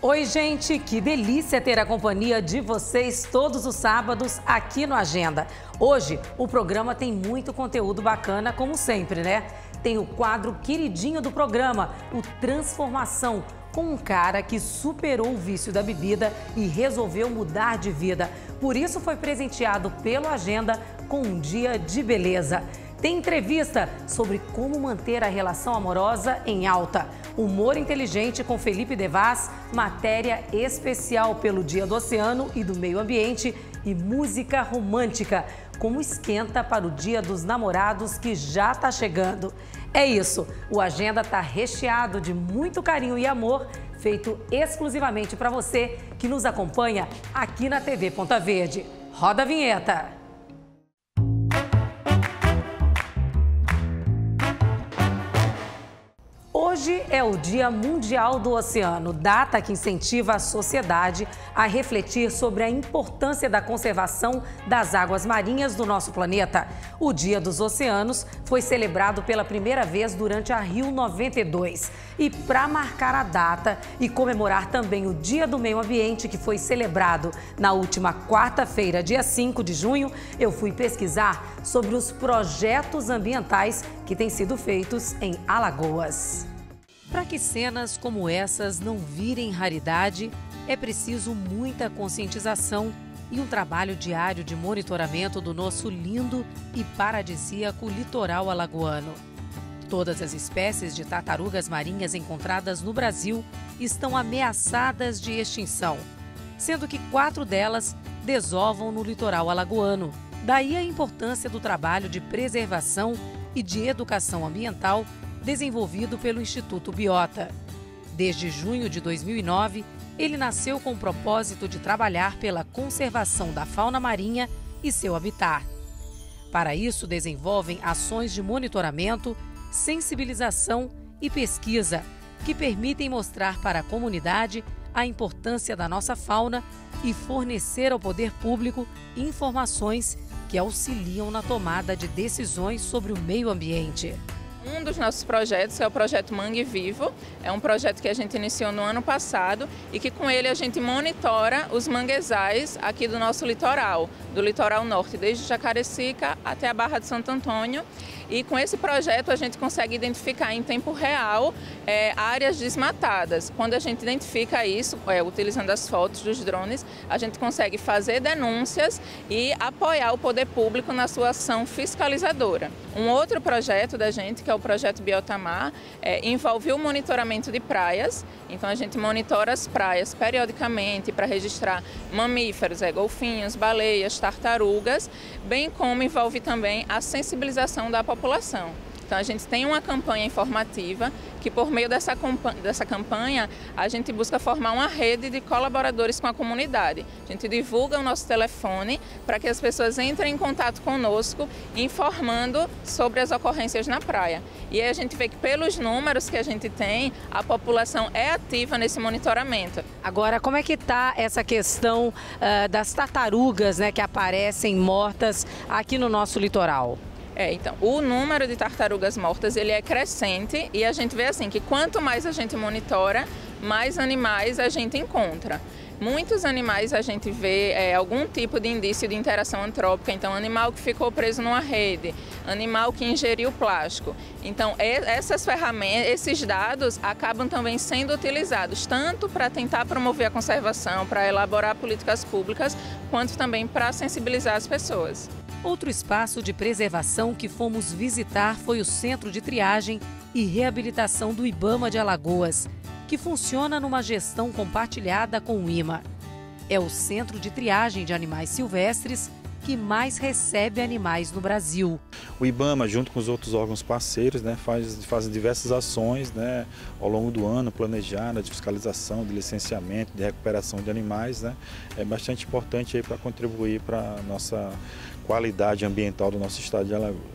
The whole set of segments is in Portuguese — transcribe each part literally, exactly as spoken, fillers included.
Oi, gente, que delícia ter a companhia de vocês todos os sábados aqui no Agenda. Hoje, o programa tem muito conteúdo bacana, como sempre, né? Tem o quadro queridinho do programa, o Transformação, com um cara que superou o vício da bebida e resolveu mudar de vida. Por isso foi presenteado pelo Agenda com um dia de beleza. Tem entrevista sobre como manter a relação amorosa em alta. Humor inteligente com Felipe Devas, matéria especial pelo Dia do Oceano e do Meio Ambiente e música romântica, como esquenta para o Dia dos Namorados que já está chegando. É isso, o Agenda está recheado de muito carinho e amor, feito exclusivamente para você que nos acompanha aqui na T V Ponta Verde. Roda a vinheta! Hoje é o Dia Mundial do Oceano, data que incentiva a sociedade a refletir sobre a importância da conservação das águas marinhas do nosso planeta. O Dia dos Oceanos foi celebrado pela primeira vez durante a Rio noventa e dois. E para marcar a data e comemorar também o Dia do Meio Ambiente, que foi celebrado na última quarta-feira, dia cinco de junho, eu fui pesquisar sobre os projetos ambientais que têm sido feitos em Alagoas. Para que cenas como essas não virem raridade, é preciso muita conscientização e um trabalho diário de monitoramento do nosso lindo e paradisíaco litoral alagoano. Todas as espécies de tartarugas marinhas encontradas no Brasil estão ameaçadas de extinção, sendo que quatro delas desovam no litoral alagoano. Daí a importância do trabalho de preservação e de educação ambiental desenvolvido pelo Instituto Biota. Desde junho de dois mil e nove, ele nasceu com o propósito de trabalhar pela conservação da fauna marinha e seu habitat. Para isso, desenvolvem ações de monitoramento, sensibilização e pesquisa que permitem mostrar para a comunidade a importância da nossa fauna e fornecer ao poder público informações que auxiliam na tomada de decisões sobre o meio ambiente. Um dos nossos projetos é o projeto Mangue Vivo, é um projeto que a gente iniciou no ano passado e que com ele a gente monitora os manguezais aqui do nosso litoral, do litoral norte, desde Jacarecica até a Barra de Santo Antônio. E com esse projeto a gente consegue identificar em tempo real é, áreas desmatadas. Quando a gente identifica isso, é, utilizando as fotos dos drones, a gente consegue fazer denúncias e apoiar o poder público na sua ação fiscalizadora. Um outro projeto da gente, que é o projeto Biotamar, é, envolve o monitoramento de praias. Então a gente monitora as praias periodicamente para registrar mamíferos, é, golfinhos, baleias, tartarugas, bem como envolve também a sensibilização da população. Então a gente tem uma campanha informativa que por meio dessa, dessa campanha a gente busca formar uma rede de colaboradores com a comunidade. A gente divulga o nosso telefone para que as pessoas entrem em contato conosco informando sobre as ocorrências na praia. E aí a gente vê que pelos números que a gente tem, a população é ativa nesse monitoramento. Agora, como é que está essa questão uh, das tartarugas, né, que aparecem mortas aqui no nosso litoral? É, então, o número de tartarugas mortas ele é crescente e a gente vê assim que quanto mais a gente monitora, mais animais a gente encontra. Muitos animais a gente vê é, algum tipo de indício de interação antrópica, então animal que ficou preso numa rede, animal que ingeriu plástico. Então essas ferramentas, esses dados acabam também sendo utilizados tanto para tentar promover a conservação, para elaborar políticas públicas, quanto também para sensibilizar as pessoas. Outro espaço de preservação que fomos visitar foi o Centro de Triagem e Reabilitação do IBAMA de Alagoas, que funciona numa gestão compartilhada com o IMA. É o Centro de Triagem de Animais Silvestres que mais recebe animais no Brasil. O IBAMA, junto com os outros órgãos parceiros, né, faz, faz diversas ações, né, ao longo do ano, planejadas de fiscalização, de licenciamento, de recuperação de animais. Né, é bastante importante para contribuir para a nossa qualidade ambiental do nosso estado de Alagoas.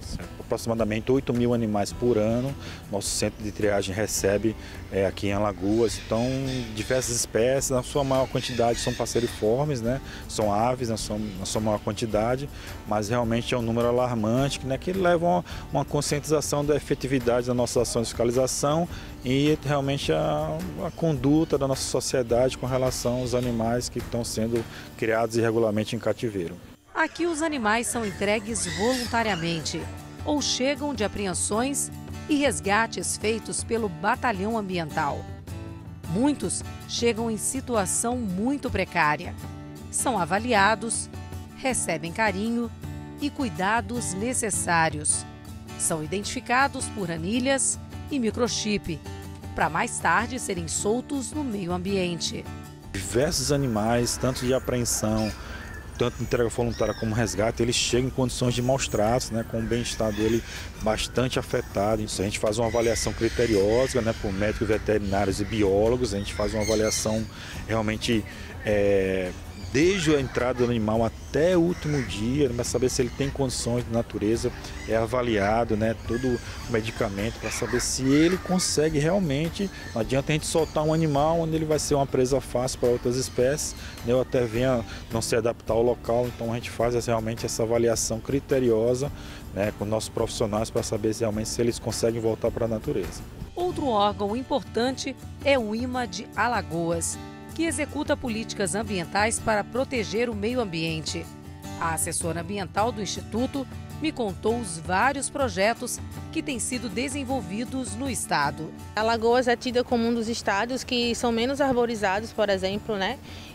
aproximadamente oito mil animais por ano. Nosso centro de triagem recebe é, aqui em Alagoas. Então, diversas espécies, na sua maior quantidade são passeriformes, né? São aves na sua, na sua maior quantidade, mas realmente é um número alarmante, né? Que leva uma, uma conscientização da efetividade das nossas ações de fiscalização e realmente a, a conduta da nossa sociedade com relação aos animais que estão sendo criados irregularmente em cativeiro. Aqui os animais são entregues voluntariamente ou chegam de apreensões e resgates feitos pelo Batalhão Ambiental. Muitos chegam em situação muito precária. São avaliados, recebem carinho e cuidados necessários. São identificados por anilhas e microchip, para mais tarde serem soltos no meio ambiente. Diversos animais, tanto de apreensão, tanto entrega voluntária como resgate, eles chegam em condições de maus tratos, né, com o bem-estar dele bastante afetado. Isso a gente faz uma avaliação criteriosa, né, por médicos veterinários e biólogos, a gente faz uma avaliação realmente é, desde a entrada do animal até o último dia, para saber se ele tem condições de natureza, é avaliado, né, todo o medicamento para saber se ele consegue realmente. Não adianta a gente soltar um animal onde ele vai ser uma presa fácil para outras espécies, né, ou até venha não se adaptar ao local. Então a gente faz essa, realmente essa avaliação criteriosa, né, com nossos profissionais para saber se, realmente se eles conseguem voltar para a natureza. Outro órgão importante é o IMA de Alagoas, que executa políticas ambientais para proteger o meio ambiente. A assessora ambiental do Instituto me contou os vários projetos que têm sido desenvolvidos no estado. Alagoas é tida como um dos estados que são menos arborizados, por exemplo, né?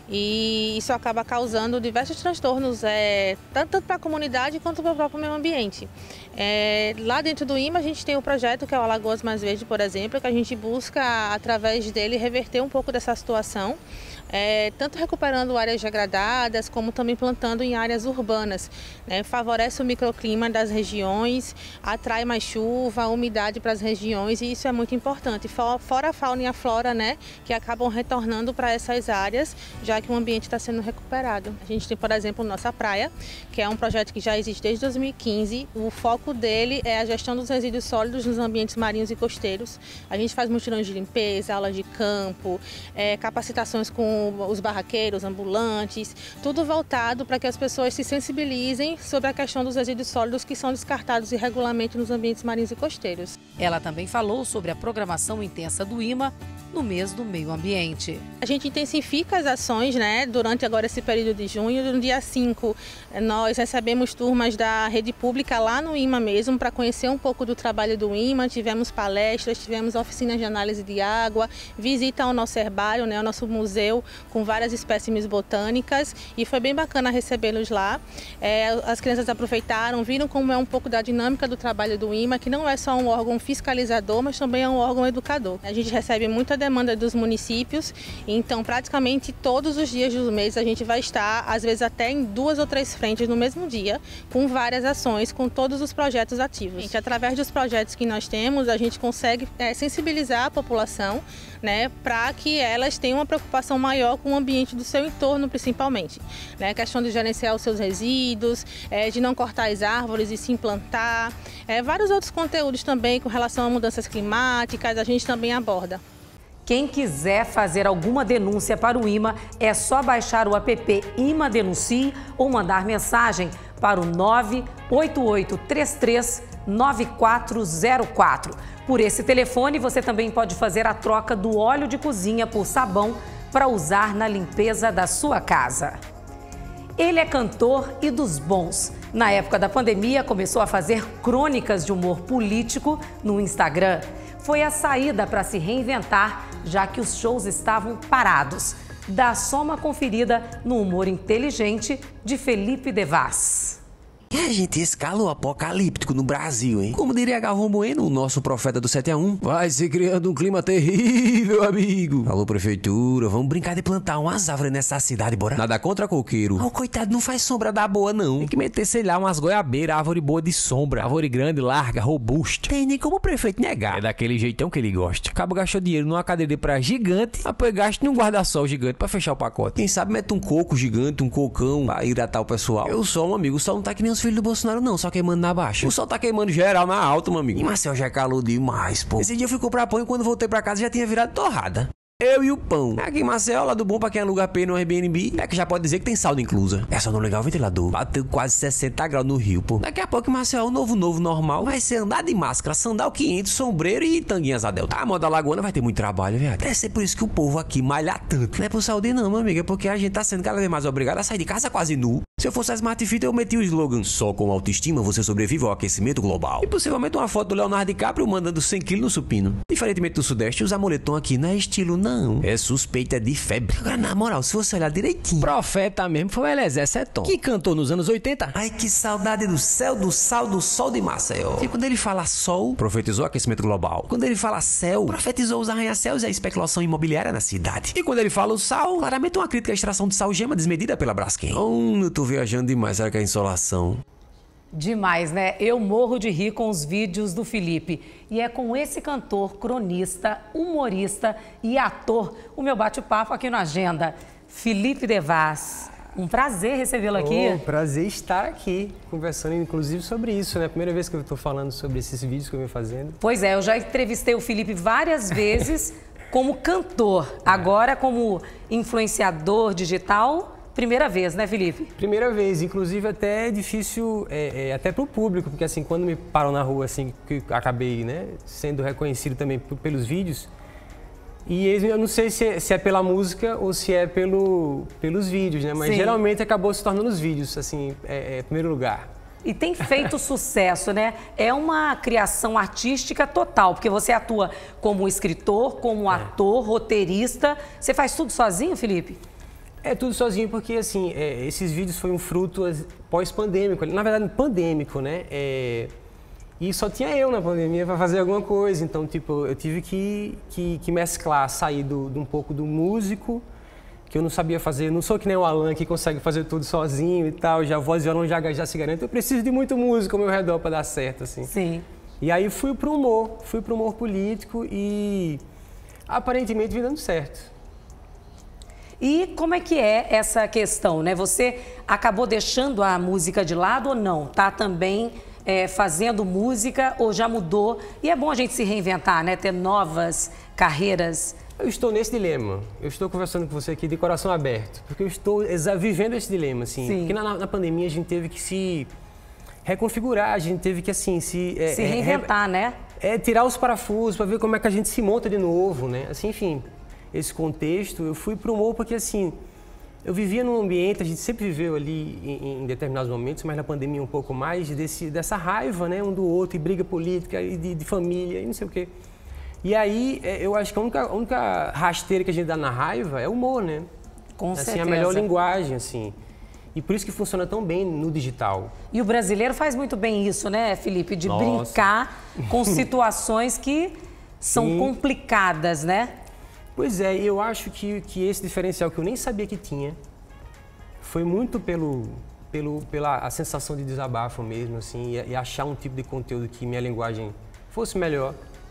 E isso acaba causando diversos transtornos, é, tanto para a comunidade quanto para o próprio meio ambiente. É, lá dentro do IMA a gente tem um projeto que é o Alagoas Mais Verde, por exemplo, que a gente busca, através dele, reverter um pouco dessa situação, é, tanto recuperando áreas degradadas, como também plantando em áreas urbanas, né? Favorece o microclima das regiões, atrai mais chuva, umidade para as regiões, e isso é muito importante. Fora a fauna e a flora, né, que acabam retornando para essas áreas, já que o ambiente está sendo recuperado. A gente tem, por exemplo, Nossa Praia, que é um projeto que já existe desde dois mil e quinze. O foco dele é a gestão dos resíduos sólidos nos ambientes marinhos e costeiros. A gente faz mutirões de limpeza, aulas de campo, é, capacitações com os barraqueiros, ambulantes, tudo voltado para que as pessoas se sensibilizem sobre a questão dos resíduos sólidos que são descartados irregularmente nos ambientes marinhos e costeiros. Ela também falou sobre a programação intensa do IMA no mês do meio ambiente. A gente intensifica as ações, né, durante agora esse período de junho. No dia cinco, nós recebemos turmas da rede pública lá no IMA mesmo, para conhecer um pouco do trabalho do IMA. Tivemos palestras, tivemos oficinas de análise de água, visita ao nosso herbário, né, ao nosso museu, com várias espécimes botânicas, e foi bem bacana recebê-los lá. É, as crianças aproveitaram, viram como é um pouco da dinâmica do trabalho do IMA, que não é só um órgão fiscalizador, mas também é um órgão educador. A gente recebe muita demanda dos municípios, então praticamente todos os dias do mês a gente vai estar, às vezes até em duas ou três frentes no mesmo dia, com várias ações, com todos os projetos ativos. Gente, através dos projetos que nós temos, a gente consegue é, sensibilizar a população, né, para que elas tenham uma preocupação maior com o ambiente do seu entorno, principalmente. Né, a questão de gerenciar os seus resíduos, é, de não cortar as árvores e sim plantar, é, vários outros conteúdos também com relação a mudanças climáticas, a gente também aborda. Quem quiser fazer alguma denúncia para o IMA, é só baixar o app IMA Denuncie ou mandar mensagem para o nove oito oito três três nove quatro zero quatro. Por esse telefone, você também pode fazer a troca do óleo de cozinha por sabão para usar na limpeza da sua casa. Ele é cantor e dos bons. Na época da pandemia, começou a fazer crônicas de humor político no Instagram. Foi a saída para se reinventar, já que os shows estavam parados. Dá só uma conferida no humor inteligente de Felipe Devas. E a gente escala o apocalíptico no Brasil, hein? Como diria Galvão Bueno, o nosso profeta do sete a um. Vai se criando um clima terrível, amigo. Alô, prefeitura, vamos brincar de plantar umas árvores nessa cidade, bora? Nada contra coqueiro. Oh, coitado, não faz sombra da boa, não. Tem que meter, sei lá, umas goiabeiras, árvore boa de sombra. Árvore grande, larga, robusta. Tem nem como o prefeito negar. É daquele jeitão que ele gosta. Cabo gastou dinheiro numa cadeira de praia gigante, apoio gasto num guarda-sol gigante pra fechar o pacote. Quem sabe mete um coco gigante, um cocão, pra hidratar o pessoal. Eu sou um amigo, só não tá que nem os filhos do Bolsonaro não, só queimando na baixa. O sol tá queimando geral na alta, meu amigo. E Marcel já é calor demais, pô. Esse dia eu fui comprar pão e quando voltei pra casa já tinha virado torrada. Eu e o pão. Aqui em Marcel, lá do bom pra quem aluga P no Airbnb, é que já pode dizer que tem saldo inclusa. É só não ligar o ventilador. Bateu quase sessenta graus no Rio, pô. Daqui a pouco, Marcel, o novo novo normal vai ser andar de máscara, sandal quinhentos, sombreiro e tanguinhas a delta. A moda lagoana vai ter muito trabalho, viado. Deve ser por isso que o povo aqui malha tanto. Não é por saúde não, meu amigo, é porque a gente tá sendo cada vez mais obrigado a sair de casa quase nu. Se eu fosse a Smart Fit, eu metia o slogan: só com autoestima você sobrevive ao aquecimento global. E possivelmente uma foto do Leonardo DiCaprio mandando cem quilos no supino. Diferentemente do Sudeste, usar moletom aqui não é estilo, não. É suspeita de febre. Agora, na moral, se você olhar direitinho, profeta mesmo foi o Eliezer Seton, que cantou nos anos oitenta. Ai, que saudade do céu, do sal, do sol de Maceió. E quando ele fala sol, profetizou aquecimento global. Quando ele fala céu, profetizou os arranha-céus e a especulação imobiliária na cidade. E quando ele fala o sal, claramente uma crítica à extração de sal gema desmedida pela Braskem. Oh, eu tô viajando demais, será que é insolação? Demais, né? Eu morro de rir com os vídeos do Felipe. E é com esse cantor, cronista, humorista e ator o meu bate-papo aqui no Agenda. Felipe Devas, um prazer recebê-lo aqui. Oh, prazer estar aqui, conversando inclusive sobre isso, né? Primeira vez que eu estou falando sobre esses vídeos que eu venho fazendo. Pois é, eu já entrevistei o Felipe várias vezes como cantor, agora como influenciador digital. Primeira vez, né, Felipe? Primeira vez, inclusive até é difícil, é, é, até para o público, porque assim, quando me param na rua, assim, que acabei, né, sendo reconhecido também pelos vídeos, e eu não sei se é, se é pela música ou se é pelo, pelos vídeos, né, mas Sim. geralmente acabou se tornando os vídeos, assim, é, é primeiro lugar. E tem feito sucesso, né? É uma criação artística total, porque você atua como escritor, como é. ator, roteirista. Você faz tudo sozinho, Felipe? É tudo sozinho, porque assim, é, esses vídeos foi um fruto pós-pandêmico, na verdade pandêmico, né? É, e só tinha eu na pandemia para fazer alguma coisa, então tipo, eu tive que, que, que mesclar, sair do, de um pouco do músico, que eu não sabia fazer, não sou que nem o Alan que consegue fazer tudo sozinho e tal, já voz e violão já, já se garante, eu preciso de muito músico ao meu redor para dar certo, assim. Sim. E aí fui pro humor, fui pro humor político e aparentemente vem dando certo. E como é que é essa questão, né? Você acabou deixando a música de lado ou não? Tá também é, fazendo música ou já mudou? E é bom a gente se reinventar, né? Ter novas carreiras. Eu estou nesse dilema. Eu estou conversando com você aqui de coração aberto, porque eu estou vivendo esse dilema, assim. Sim. Porque na, na pandemia a gente teve que se reconfigurar, a gente teve que, assim, se... É, se reinventar, é, né? É, tirar os parafusos para ver como é que a gente se monta de novo, né? Assim, enfim... esse contexto, eu fui para o humor porque, assim, eu vivia num ambiente, a gente sempre viveu ali em, em determinados momentos, mas na pandemia um pouco mais, desse, dessa raiva, né, um do outro, e briga política, e de, de família, e não sei o quê. E aí, eu acho que a única, a única rasteira que a gente dá na raiva é o humor, né? Com assim, certeza. A melhor linguagem, assim. E por isso que funciona tão bem no digital. E o brasileiro faz muito bem isso, né, Felipe? De Nossa. brincar com situações que são Sim. complicadas, né? Pois é, eu acho que, que esse diferencial que eu nem sabia que tinha foi muito pelo, pelo, pela a sensação de desabafo mesmo, assim, e, e achar um tipo de conteúdo que minha linguagem fosse melhor.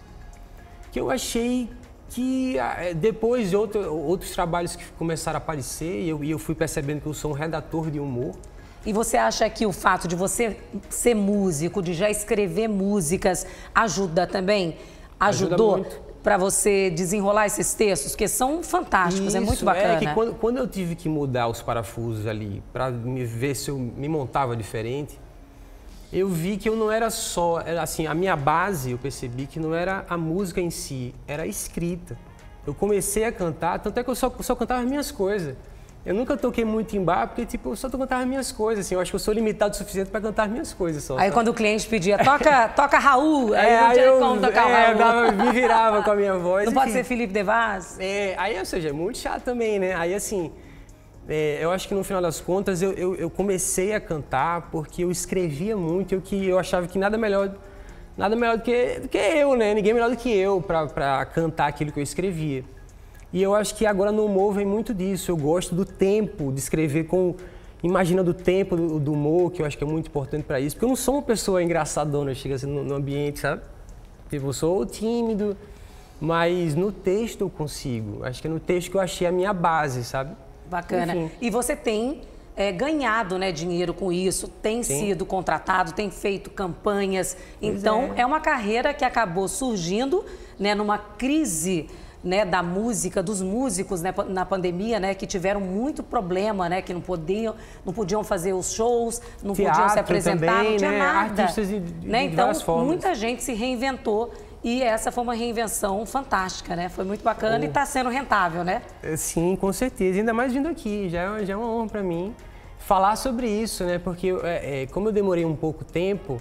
Que eu achei que depois de outro, outros trabalhos que começaram a aparecer, e eu, e eu fui percebendo que eu sou um redator de humor. E você acha que o fato de você ser músico, de já escrever músicas, ajuda também? Ajudou? Ajuda para você desenrolar esses textos, que são fantásticos, Isso, é muito bacana. É que quando, quando eu tive que mudar os parafusos ali, para me ver se eu me montava diferente, eu vi que eu não era só, assim, a minha base, eu percebi que não era a música em si, era a escrita. Eu comecei a cantar, tanto é que eu só, só cantava as minhas coisas. Eu nunca toquei muito em bar, porque tipo, eu só cantava as minhas coisas, assim, eu acho que eu sou limitado o suficiente para cantar as minhas coisas só. Aí sabe? Quando o cliente pedia, toca, toca Raul, aí é, não aí tinha eu, como tocar é, Raul. Dava, me virava com a minha voz. Não enfim. pode ser Felipe Devas? É, aí, ou seja, é muito chato também, né? Aí assim, é, eu acho que no final das contas eu, eu, eu comecei a cantar porque eu escrevia muito, eu, que, eu achava que nada melhor, nada melhor do que, do que eu, né? Ninguém melhor do que eu para cantar aquilo que eu escrevia. E eu acho que agora no humor vem muito disso. Eu gosto do tempo, de escrever com... Imaginando o tempo do, do humor, que eu acho que é muito importante para isso. Porque eu não sou uma pessoa engraçadona, chega assim no, no ambiente, sabe? Tipo, eu sou tímido, mas no texto eu consigo. Acho que é no texto que eu achei a minha base, sabe? Bacana. Enfim. E você tem é, ganhado, né, dinheiro com isso, tem Sim. sido contratado, tem feito campanhas. Pois então, é. é uma carreira que acabou surgindo, né, numa crise, né, da música, dos músicos, né, na pandemia, né, que tiveram muito problema, né, que não podiam, não podiam fazer os shows, não Teatro podiam se apresentar, também, não tinha né? nada. Artistas de, de, né? Então, de muita gente se reinventou e essa foi uma reinvenção fantástica, né? Foi muito bacana oh. e está sendo rentável, né? Sim, com certeza. Ainda mais vindo aqui, já, já é uma honra para mim falar sobre isso, né? Porque é, é, como eu demorei um pouco tempo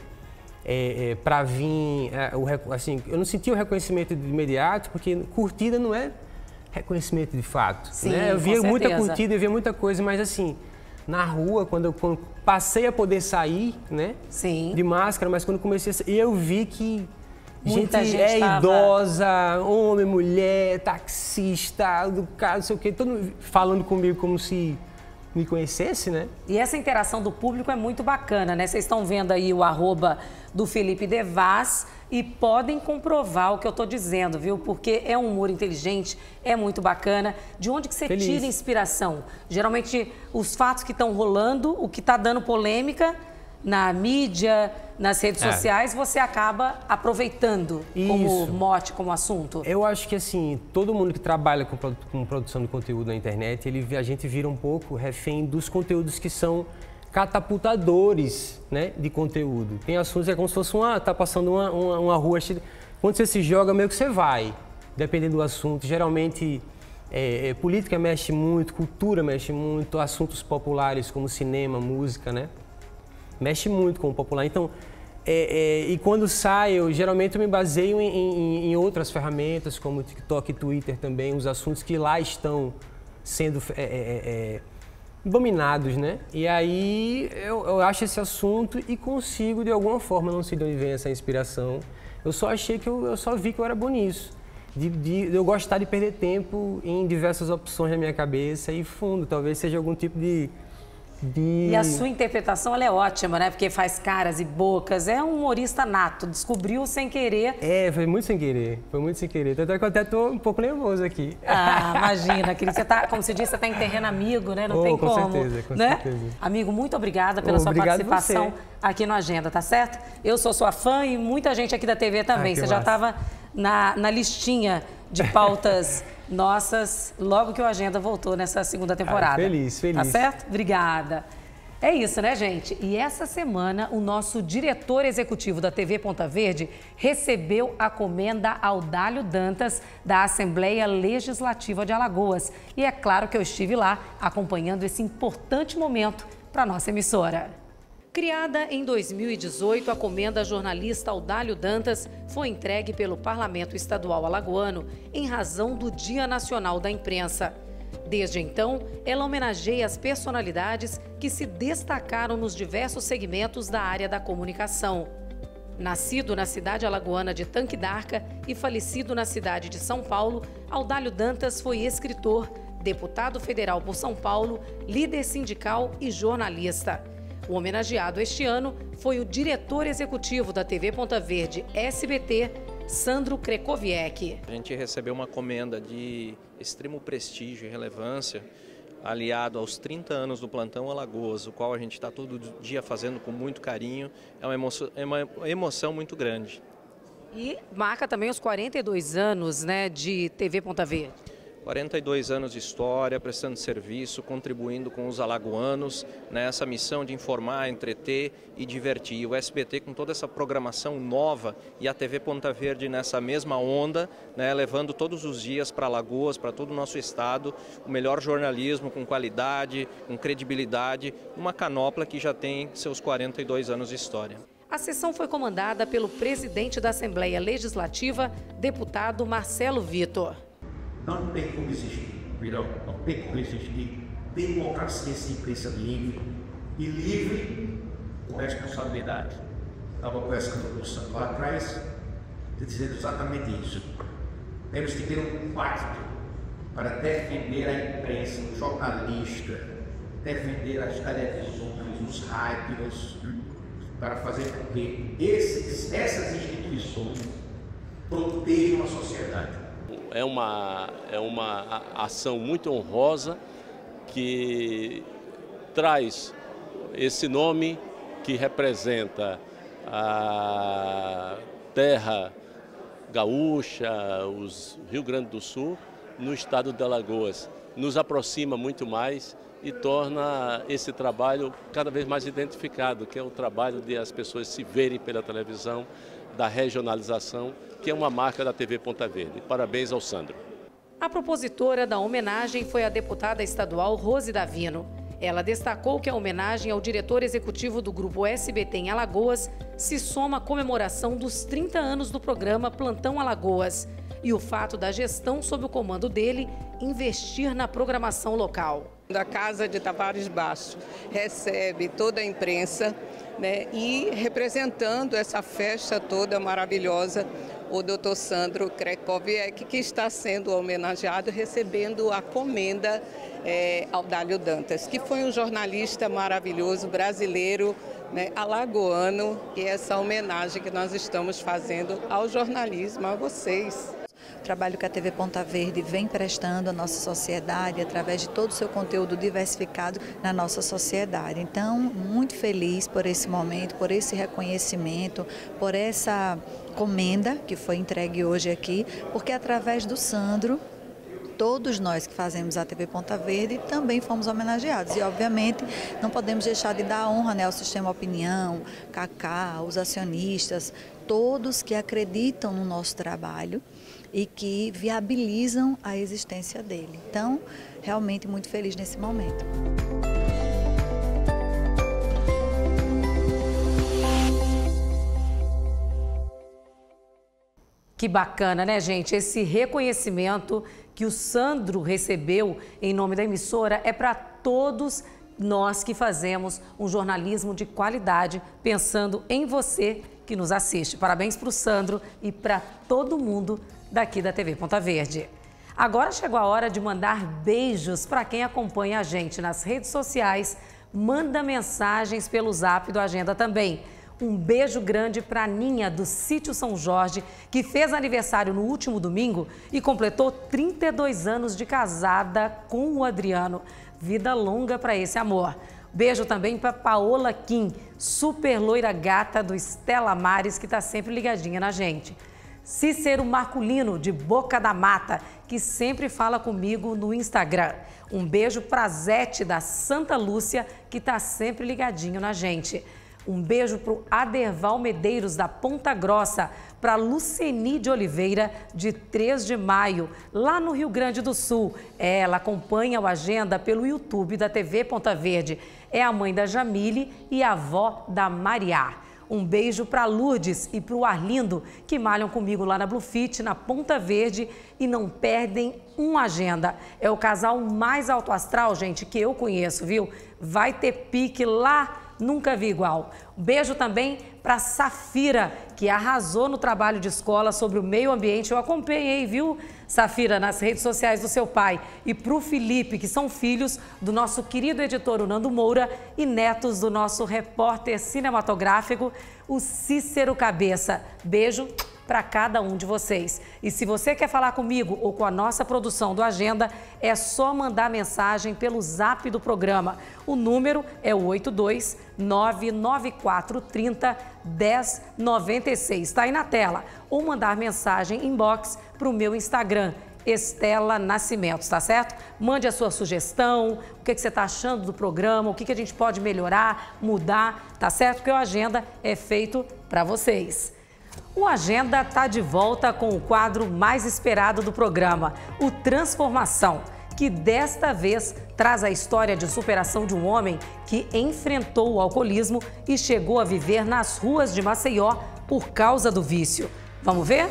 É, é, para vir, é, o, assim, eu não senti o reconhecimento de imediato, porque curtida não é reconhecimento de fato. Sim, né? Eu via muita curtida, eu via muita coisa, mas assim, na rua, quando eu quando passei a poder sair, né, Sim. de máscara, mas quando comecei a sair, eu vi que muita gente, gente é tava... idosa, homem, mulher, taxista, do cara, não sei o quê, todo mundo falando comigo como se me conhecesse, né? E essa interação do público é muito bacana, né? Vocês estão vendo aí o arroba do Felipe Devas e podem comprovar o que eu estou dizendo, viu? Porque é um humor inteligente, é muito bacana. De onde que você Feliz. tira inspiração? Geralmente, os fatos que estão rolando, o que está dando polêmica na mídia, nas redes é. sociais, você acaba aproveitando Isso. como mote, como assunto? Eu acho que, assim, todo mundo que trabalha com, com produção de conteúdo na internet, ele, a gente vira um pouco refém dos conteúdos que são catapultadores, né, de conteúdo. Tem assuntos que é como se fosse uma, tá passando uma, uma, uma rua, quando você se joga, meio que você vai, dependendo do assunto. Geralmente, é, é, política mexe muito, cultura mexe muito, assuntos populares como cinema, música, né? Mexe muito com o popular. Então, é, é, e quando saio, geralmente eu me baseio em, em, em outras ferramentas, como o TikTok e Twitter também, os assuntos que lá estão sendo é, é, é, dominados, né? E aí eu, eu acho esse assunto e consigo, de alguma forma, não sei de onde vem essa inspiração. Eu só achei que eu, eu só vi que eu era bom nisso. De, de, de eu gostar de perder tempo em diversas opções na minha cabeça e fundo, talvez seja algum tipo de... De... E a sua interpretação ela é ótima, né? Porque faz caras e bocas, é um humorista nato, descobriu sem querer. É, foi muito sem querer, foi muito sem querer. Tanto é que eu até tô um pouco nervoso aqui. Ah, imagina, querido. Você tá, como você disse, você tá em terreno amigo, né? Não oh, tem com como. Certeza, com né? certeza. Amigo, muito obrigada pela oh, sua participação aqui no Agenda, tá certo? Eu sou sua fã e muita gente aqui da T V também. Ah, você massa. já estava na, na listinha de pautas nossas logo que o Agenda voltou nessa segunda temporada. Ah, feliz, feliz. Tá certo? Obrigada. É isso, né, gente? E essa semana, o nosso diretor executivo da T V Ponta Verde recebeu a comenda Audálio Dantas, da Assembleia Legislativa de Alagoas. E é claro que eu estive lá acompanhando esse importante momento para a nossa emissora. Criada em dois mil e dezoito, a comenda jornalista Audálio Dantas foi entregue pelo Parlamento Estadual Alagoano em razão do Dia Nacional da Imprensa. Desde então, ela homenageia as personalidades que se destacaram nos diversos segmentos da área da comunicação. Nascido na cidade alagoana de Tanque d'Arca e falecido na cidade de São Paulo, Audálio Dantas foi escritor, deputado federal por São Paulo, líder sindical e jornalista. O homenageado este ano foi o diretor executivo da T V Ponta Verde S B T, Sandro Krekowiecki. A gente recebeu uma comenda de extremo prestígio e relevância, aliado aos trinta anos do Plantão Alagoas, o qual a gente está todo dia fazendo com muito carinho. É uma emoção, é uma emoção muito grande. E marca também os quarenta e dois anos, né, de T V Ponta Verde. quarenta e dois anos de história, prestando serviço, contribuindo com os alagoanos nessa missão de informar, entreter e divertir. E o S B T com toda essa programação nova e a T V Ponta Verde nessa mesma onda, né, levando todos os dias para Alagoas, para todo o nosso estado, o melhor jornalismo com qualidade, com credibilidade, uma canopla que já tem seus quarenta e dois anos de história. A sessão foi comandada pelo presidente da Assembleia Legislativa, deputado Marcelo Vitor. Não tem como existir, virão, não tem como existir democracia sem imprensa livre e livre com responsabilidade. Estava conversando com o Santo lá atrás, dizendo exatamente isso. Temos que ter um pacto para defender a imprensa, o jornalista, defender as televisões, os rádios, para fazer com que esses, essas instituições protejam a sociedade. É uma, é uma ação muito honrosa que traz esse nome que representa a terra gaúcha, os Rio Grande do Sul, no estado de Alagoas. Nos aproxima muito mais e torna esse trabalho cada vez mais identificado, que é o trabalho de as pessoas se verem pela televisão, da regionalização, que é uma marca da T V Ponta Verde. Parabéns ao Sandro. A propositora da homenagem foi a deputada estadual Rose Davino. Ela destacou que a homenagem ao diretor executivo do Grupo S B T em Alagoas se soma à comemoração dos trinta anos do programa Plantão Alagoas e o fato da gestão sob o comando dele investir na programação local. A Casa de Tavares Baixo recebe toda a imprensa, né, e representando essa festa toda maravilhosa, o doutor Sandro Krekowiak, que está sendo homenageado, recebendo a comenda é, Audálio Dantas, que foi um jornalista maravilhoso, brasileiro, né, alagoano, e essa homenagem que nós estamos fazendo ao jornalismo, a vocês. O trabalho que a T V Ponta Verde vem prestando à nossa sociedade através de todo o seu conteúdo diversificado na nossa sociedade. Então, muito feliz por esse momento, por esse reconhecimento, por essa comenda que foi entregue hoje aqui, porque através do Sandro, todos nós que fazemos a T V Ponta Verde também fomos homenageados. E, obviamente, não podemos deixar de dar honra, né, ao Sistema Opinião, Cacá, os acionistas, todos que acreditam no nosso trabalho e que viabilizam a existência dele. Então, realmente muito feliz nesse momento. Que bacana, né, gente? Esse reconhecimento que o Sandro recebeu em nome da emissora é para todos nós que fazemos um jornalismo de qualidade, pensando em você que nos assiste. Parabéns para o Sandro e para todo mundo daqui da T V Ponta Verde. Agora chegou a hora de mandar beijos para quem acompanha a gente nas redes sociais. Manda mensagens pelo zap do Agenda também. Um beijo grande para a Ninha, do Sítio São Jorge, que fez aniversário no último domingo e completou trinta e dois anos de casada com o Adriano. Vida longa para esse amor. Beijo também para Paola Kim, super loira gata do Estela Mares, que está sempre ligadinha na gente. Cícero Marculino, de Boca da Mata, que sempre fala comigo no Instagram. Um beijo para Zete, da Santa Lúcia, que está sempre ligadinho na gente. Um beijo para o Aderval Medeiros, da Ponta Grossa, para Luceni de Oliveira, de três de maio, lá no Rio Grande do Sul. Ela acompanha o Agenda pelo YouTube da T V Ponta Verde. É a mãe da Jamile e a avó da Mariá. Um beijo para Lourdes e para o Arlindo, que malham comigo lá na Bluefit, na Ponta Verde, e não perdem um Agenda. É o casal mais alto astral, gente, que eu conheço, viu? Vai ter pique lá, nunca vi igual. Um beijo também para Safira, que arrasou no trabalho de escola sobre o meio ambiente. Eu acompanhei, viu, Safira, nas redes sociais do seu pai. E para o Felipe, que são filhos do nosso querido editor, o Nando Moura, e netos do nosso repórter cinematográfico, o Cícero Cabeça. Beijo para cada um de vocês. E se você quer falar comigo ou com a nossa produção do Agenda, é só mandar mensagem pelo zap do programa. O número é o oito dois nove nove quatro três zero um zero nove seis. Está aí na tela. Ou mandar mensagem inbox para o meu Instagram, Estela Nascimentos, tá certo? Mande a sua sugestão, o que, que você está achando do programa, o que, que a gente pode melhorar, mudar, tá certo? Porque o Agenda é feito para vocês. O Agenda está de volta com o quadro mais esperado do programa, o Transformação, que desta vez traz a história de superação de um homem que enfrentou o alcoolismo e chegou a viver nas ruas de Maceió por causa do vício. Vamos ver?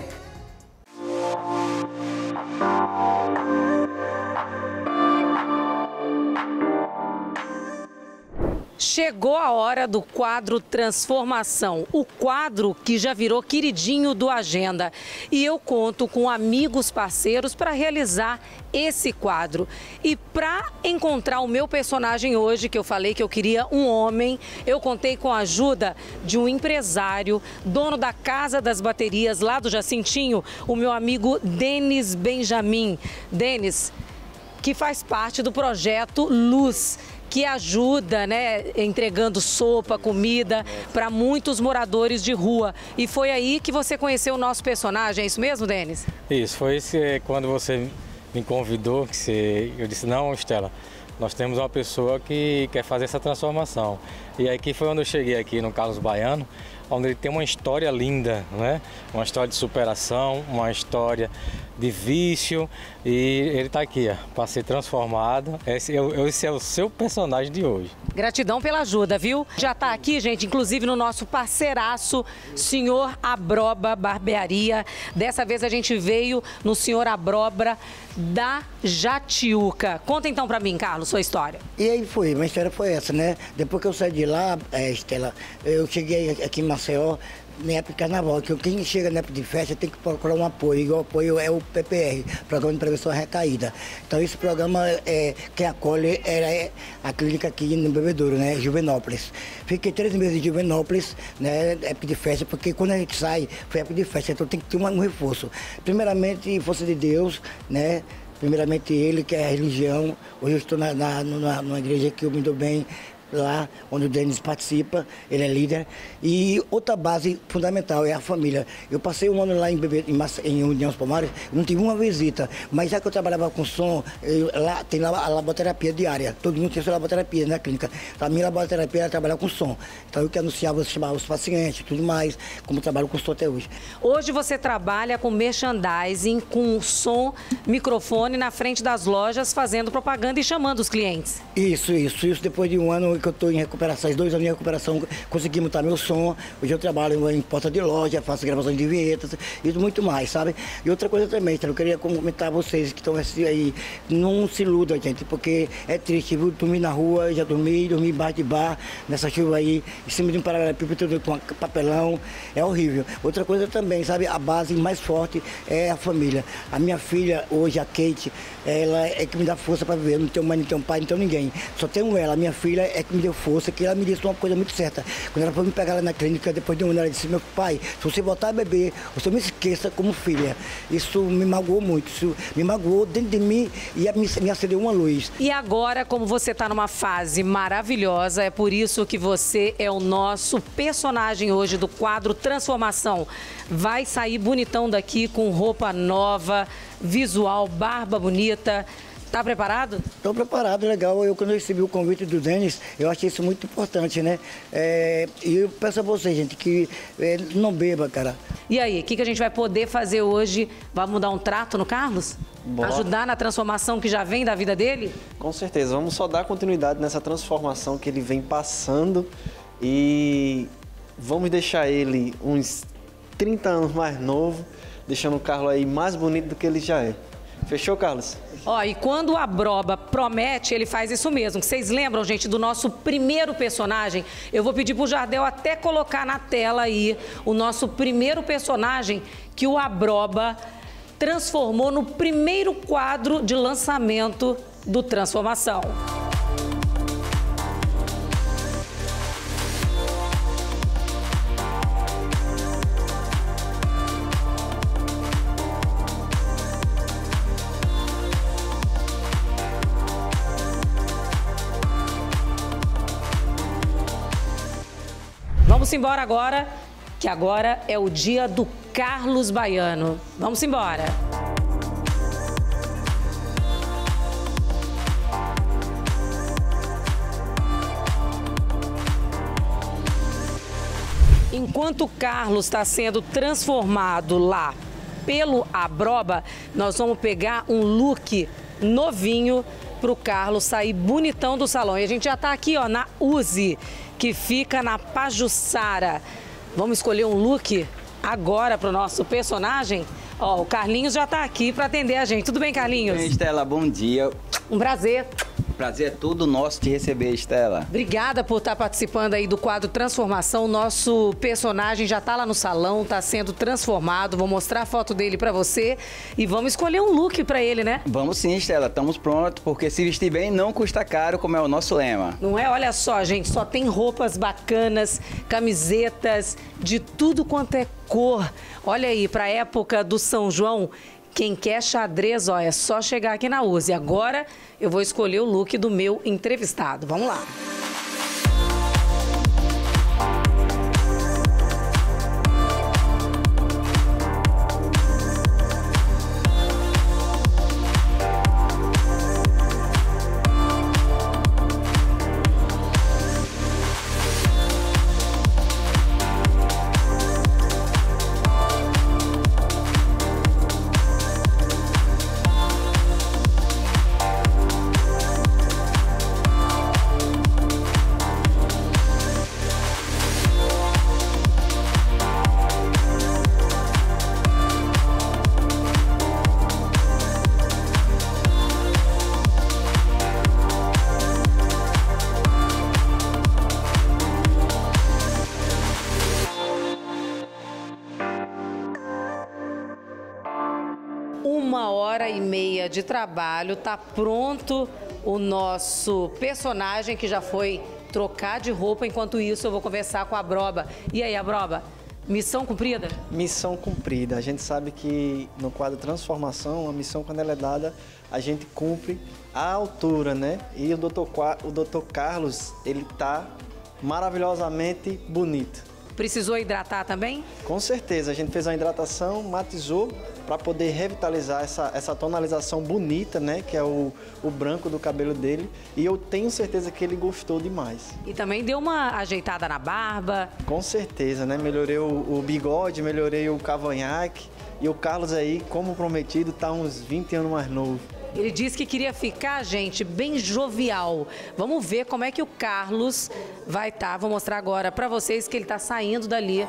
Chegou a hora do quadro Transformação, o quadro que já virou queridinho do Agenda. E eu conto com amigos parceiros para realizar esse quadro. E para encontrar o meu personagem hoje, que eu falei que eu queria um homem, eu contei com a ajuda de um empresário, dono da Casa das Baterias lá do Jacintinho, o meu amigo Denis Benjamin. Denis, que faz parte do projeto Luz, que ajuda, né, entregando sopa, comida para muitos moradores de rua. E foi aí que você conheceu o nosso personagem, é isso mesmo, Denis? Isso, foi esse, quando você me convidou, que você, eu disse, não, Estela, nós temos uma pessoa que quer fazer essa transformação. E aí que foi onde eu cheguei aqui no Carlos Baiano, onde ele tem uma história linda, né? Uma história de superação, uma história de vício, e ele está aqui, ó, para ser transformado. Esse é, esse é o seu personagem de hoje. Gratidão pela ajuda, viu? Já está aqui, gente, inclusive no nosso parceiraço, senhor Abroba Barbearia. Dessa vez a gente veio no senhor Abroba da Jatiuca. Conta então para mim, Carlos, sua história. E aí foi, minha história foi essa, né? Depois que eu saí de lá, é, Estela, eu cheguei aqui em Maceió, na época de carnaval, que quem chega na época de festa tem que procurar um apoio, e o apoio é o P P R, Programa de Prevenção à Recaída. Então esse programa, é, quem acolhe é a clínica aqui no Bebedouro, né, Juvenópolis. Fiquei três meses em Juvenópolis, né, época de festa, porque quando a gente sai, foi época de festa, então tem que ter um, um reforço. Primeiramente, força de Deus, né, primeiramente ele, que é a religião. Hoje eu estou na, na, numa, numa igreja que eu me dou bem, lá onde o Denis participa, ele é líder. E outra base fundamental é a família. Eu passei um ano lá em, Bebê, em, em União dos Palmares, não tive uma visita, mas já que eu trabalhava com som, eu, lá tem lá a laboterapia diária, todo mundo tem sua laboterapia na clínica. A minha laboterapia era trabalhar com som, então eu que anunciava, chamava os pacientes e tudo mais, como eu trabalho com som até hoje. Hoje você trabalha com merchandising, com som, microfone na frente das lojas, fazendo propaganda e chamando os clientes. Isso, isso, isso depois de um ano que eu estou em recuperação, dois anos em recuperação, consegui montar meu som. Hoje eu trabalho em porta de loja, faço gravações de vinhetas e muito mais, sabe? E outra coisa também, eu queria comentar a vocês que estão aí, não se iludam, gente, porque é triste, viu? Dormir na rua, já dormi, dormi em bar de bar, nessa chuva aí, em cima de um paralelepípedo com papelão, é horrível. Outra coisa também, sabe? A base mais forte é a família. A minha filha, hoje, a Kate, ela é que me dá força para viver. Eu não tenho mãe, não tenho pai, não tenho ninguém. Só tenho ela. A minha filha é que me deu força, que ela me disse uma coisa muito certa. Quando ela foi me pegar lá na clínica, depois de um ano, ela disse, meu pai, se você voltar a beber, você me esqueça como filha. Isso me magoou muito, isso me magoou dentro de mim e me, me acendeu uma luz. E agora, como você está numa fase maravilhosa, é por isso que você é o nosso personagem hoje do quadro Transformação. Vai sair bonitão daqui com roupa nova, visual, barba bonita. Tá preparado? Estou preparado, legal. Eu, quando eu recebi o convite do Denis, eu achei isso muito importante, né? É, e eu peço a você, gente, que é, não beba, cara. E aí, o que, que a gente vai poder fazer hoje? Vamos dar um trato no Carlos? Bora. Ajudar na transformação que já vem da vida dele? Com certeza. Vamos só dar continuidade nessa transformação que ele vem passando e vamos deixar ele uns trinta anos mais novo, deixando o Carlos aí mais bonito do que ele já é. Fechou, Carlos? Ó, e quando o Abroba promete, ele faz isso mesmo. Vocês lembram, gente, do nosso primeiro personagem? Eu vou pedir pro Jardel até colocar na tela aí o nosso primeiro personagem que o Abroba transformou no primeiro quadro de lançamento do Transformação. Vamos embora agora, que agora é o dia do Carlos Baiano. Vamos embora. Enquanto o Carlos está sendo transformado lá pelo Abroba, nós vamos pegar um look novinho para o Carlos sair bonitão do salão. E a gente já está aqui, ó, na Uzi, que fica na Pajuçara. Vamos escolher um look agora para o nosso personagem? Ó, o Carlinhos já está aqui para atender a gente. Tudo bem, Carlinhos? Bem, Estela, bom dia. Um prazer. Prazer é todo nosso te receber, Estela. Obrigada por estar participando aí do quadro Transformação. Nosso personagem já está lá no salão, está sendo transformado. Vou mostrar a foto dele para você e vamos escolher um look para ele, né? Vamos sim, Estela. Estamos prontos, porque se vestir bem não custa caro, como é o nosso lema. Não é? Olha só, gente, só tem roupas bacanas, camisetas de tudo quanto é cor. Olha aí, para a época do São João, Quem quer xadrez, ó, é só chegar aqui na Uzi. Agora eu vou escolher o look do meu entrevistado. Vamos lá. Uma hora e meia de trabalho, tá pronto o nosso personagem que já foi trocar de roupa. Enquanto isso, eu vou conversar com a Broba. E aí, a Broba, missão cumprida? Missão cumprida. A gente sabe que no quadro Transformação, a missão, quando ela é dada, a gente cumpre à altura, né? E o doutor, o doutor Carlos, ele tá maravilhosamente bonito. Precisou hidratar também? Com certeza, a gente fez uma hidratação, matizou para poder revitalizar essa, essa tonalização bonita, né, que é o, o branco do cabelo dele, e eu tenho certeza que ele gostou demais. E também deu uma ajeitada na barba? Com certeza, né, melhorei o, o bigode, melhorei o cavanhaque, e o Carlos aí, como prometido, tá uns vinte anos mais novo. Ele disse que queria ficar, gente, bem jovial. Vamos ver como é que o Carlos vai estar. Vou mostrar agora para vocês que ele está saindo dali.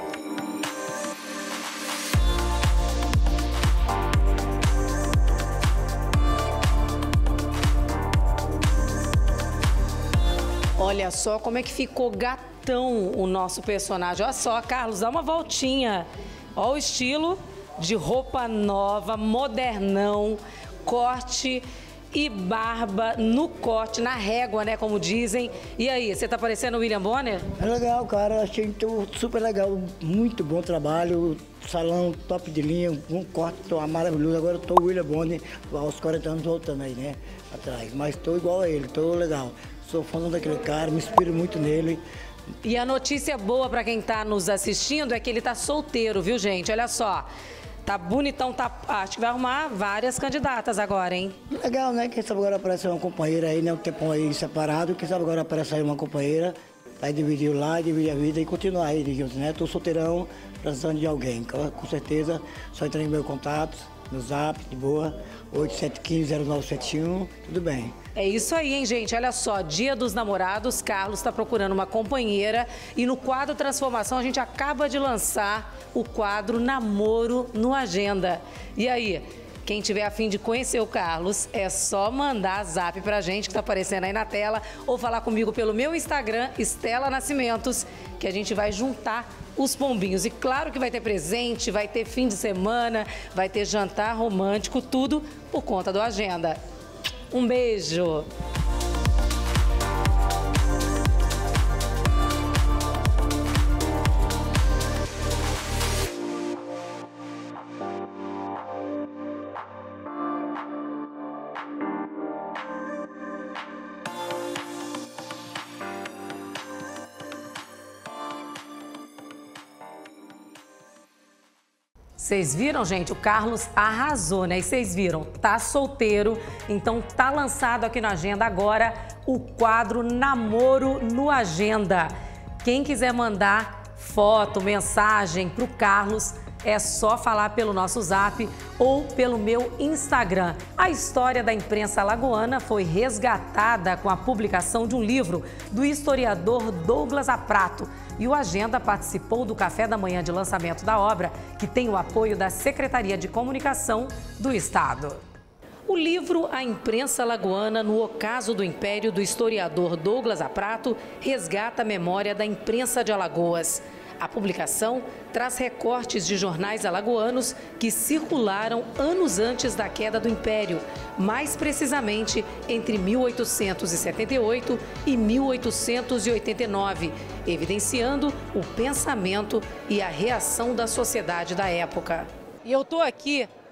Olha só como é que ficou gatão o nosso personagem. Olha só, Carlos, dá uma voltinha. Olha o estilo de roupa nova, modernão. Corte e barba no corte, na régua, né, como dizem. E aí, você tá parecendo o William Bonner? É legal, cara, achei super legal, muito bom trabalho, salão top de linha, um corte maravilhoso. Agora eu tô o William Bonner, aos quarenta anos voltando aí, né, atrás. Mas tô igual a ele, tô legal. Sou fã daquele cara, me inspiro muito nele. E a notícia boa para quem tá nos assistindo é que ele tá solteiro, viu, gente? Olha só. Tá bonitão, tá, acho que vai arrumar várias candidatas agora, hein? Legal, né? Quem sabe agora aparece uma companheira aí, né? Um tempão aí separado. Quem sabe agora aparece aí uma companheira. Aí dividir lá, dividir a vida e continuar aí juntos, né? Tô solteirão, precisando de alguém. Com certeza, só entrar em meu contato, no zap, de boa, oito sete um cinco, zero nove sete um, tudo bem. É isso aí, hein, gente? Olha só, Dia dos Namorados, Carlos está procurando uma companheira e no quadro Transformação a gente acaba de lançar o quadro Namoro no Agenda. E aí, quem tiver a fim de conhecer o Carlos, é só mandar zap pra gente, que tá aparecendo aí na tela, ou falar comigo pelo meu Instagram, Estela Nascimentos, que a gente vai juntar os pombinhos. E claro que vai ter presente, vai ter fim de semana, vai ter jantar romântico, tudo por conta do Agenda. Um beijo! Vocês viram, gente? O Carlos arrasou, né? E vocês viram, tá solteiro, então tá lançado aqui na Agenda agora o quadro Namoro no Agenda. Quem quiser mandar foto, mensagem pro Carlos, é só falar pelo nosso zap ou pelo meu Instagram. A história da imprensa alagoana foi resgatada com a publicação de um livro do historiador Douglas Aprato. E o Agenda participou do café da manhã de lançamento da obra, que tem o apoio da Secretaria de Comunicação do Estado. O livro A Imprensa Alagoana no Ocaso do Império, do historiador Douglas Aprato, resgata a memória da imprensa de Alagoas. A publicação traz recortes de jornais alagoanos que circularam anos antes da queda do Império, mais precisamente entre mil oitocentos e setenta e oito e mil oitocentos e oitenta e nove, evidenciando o pensamento e a reação da sociedade da época. E eu estou aqui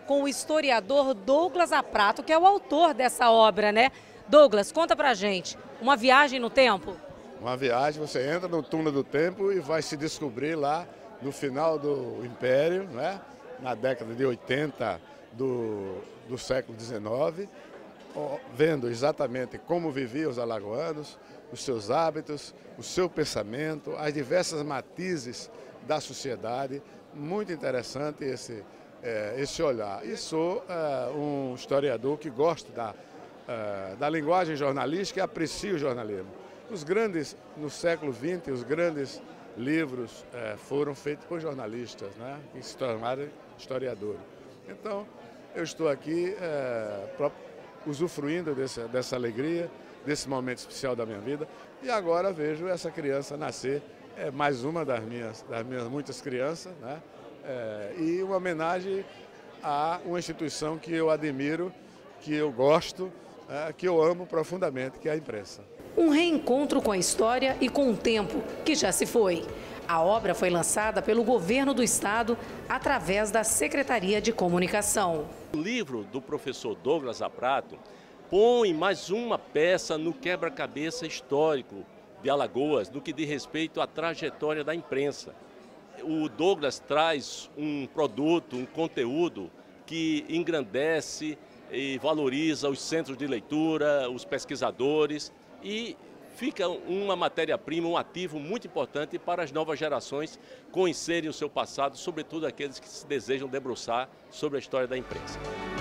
com o historiador Douglas Aprato, que é o autor dessa obra, né? Douglas, conta pra gente, uma viagem no tempo? Uma viagem, você entra no túnel do tempo e vai se descobrir lá no final do Império, né? Na década de oitenta do, do século dezenove, vendo exatamente como viviam os alagoanos, os seus hábitos, o seu pensamento, as diversas matizes da sociedade. Muito interessante esse, é, esse olhar. E sou é, um historiador que gosta da, é, da linguagem jornalística e aprecio o jornalismo. Os grandes, no século vinte, os grandes livros é, foram feitos por jornalistas, né, que se tornaram historiadores. Então, eu estou aqui é, pra, usufruindo desse, dessa alegria, desse momento especial da minha vida, e agora vejo essa criança nascer, é mais uma das minhas, das minhas muitas crianças, né? É, e uma homenagem a uma instituição que eu admiro, que eu gosto, é, que eu amo profundamente, que é a imprensa. Um reencontro com a história e com o tempo que já se foi. A obra foi lançada pelo governo do estado através da Secretaria de Comunicação. O livro do professor Douglas Aprato põe mais uma peça no quebra-cabeça histórico de Alagoas, no que diz respeito à trajetória da imprensa. O Douglas traz um produto, um conteúdo que engrandece e valoriza os centros de leitura, os pesquisadores, e fica uma matéria-prima, um ativo muito importante para as novas gerações conhecerem o seu passado, sobretudo aqueles que se desejam debruçar sobre a história da imprensa.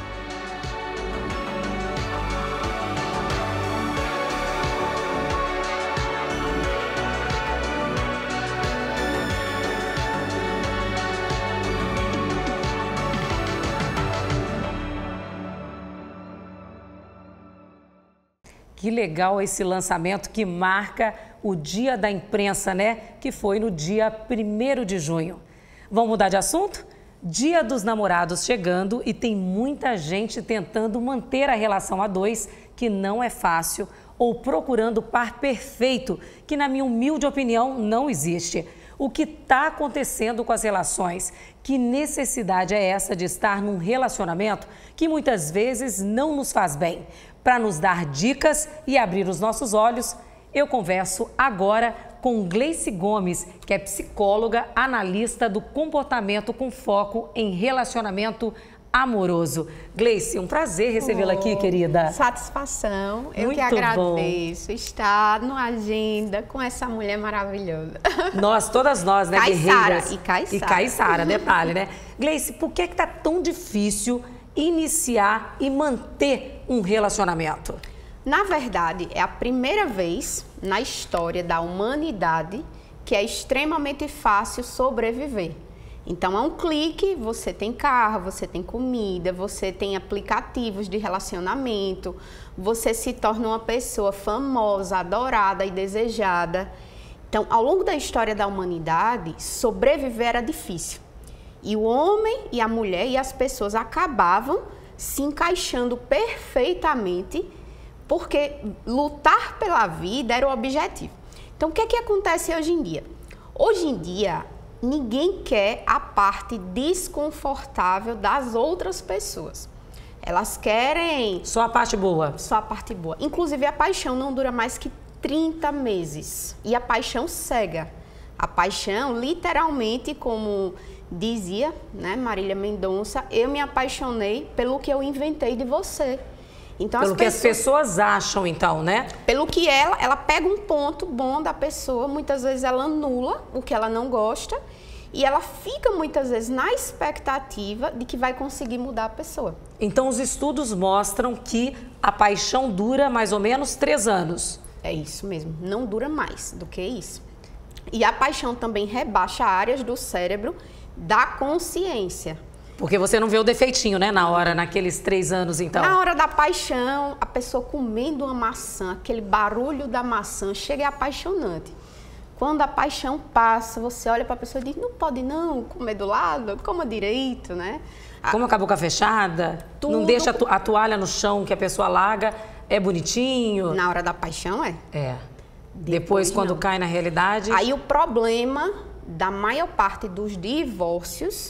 Que legal esse lançamento que marca o Dia da Imprensa, né? Que foi no dia primeiro de junho. Vamos mudar de assunto? Dia dos Namorados chegando e tem muita gente tentando manter a relação a dois, que não é fácil, ou procurando o par perfeito, que na minha humilde opinião não existe. O que está acontecendo com as relações? Que necessidade é essa de estar num relacionamento que muitas vezes não nos faz bem? Para nos dar dicas e abrir os nossos olhos, eu converso agora com Gleice Gomes, que é psicóloga, analista do comportamento com foco em relacionamento amoroso. Gleice, um prazer recebê-la oh, aqui, querida. Satisfação. Muito eu que agradeço bom. estar no Agenda com essa mulher maravilhosa. Nós, todas nós, né, guerreiras. E Caiçara. E Caiçara, detalhe, né? Gleice, por que é que tá tão difícil iniciar e manter um relacionamento? Na verdade, é a primeira vez na história da humanidade que é extremamente fácil sobreviver. Então, é um clique, você tem carro, você tem comida, você tem aplicativos de relacionamento, você se torna uma pessoa famosa, adorada e desejada. Então, ao longo da história da humanidade, sobreviver era difícil. E o homem e a mulher e as pessoas acabavam se encaixando perfeitamente, porque lutar pela vida era o objetivo. Então, o que é que acontece hoje em dia? Hoje em dia, ninguém quer a parte desconfortável das outras pessoas. Elas querem... Só a parte boa. Só a parte boa. Inclusive, a paixão não dura mais que trinta meses. E a paixão cega. A paixão, literalmente, como dizia, né, Marília Mendonça, eu me apaixonei pelo que eu inventei de você. Então, pelo as que pessoas, as pessoas acham, então, né? Pelo que ela, ela pega um ponto bom da pessoa, muitas vezes ela anula o que ela não gosta e ela fica muitas vezes na expectativa de que vai conseguir mudar a pessoa. Então, os estudos mostram que a paixão dura mais ou menos três anos. É isso mesmo, não dura mais do que isso. E a paixão também rebaixa áreas do cérebro da consciência. Porque você não vê o defeitinho, né, na hora, naqueles três anos, então. Na hora da paixão, a pessoa comendo uma maçã, aquele barulho da maçã, chega é apaixonante. Quando a paixão passa, você olha para a pessoa e diz, não pode não comer do lado, coma direito, né? Como com a boca fechada, tudo... não deixa a toalha no chão que a pessoa larga, é bonitinho. Na hora da paixão, é. É. Depois, Depois quando não. cai na realidade... Aí o problema da maior parte dos divórcios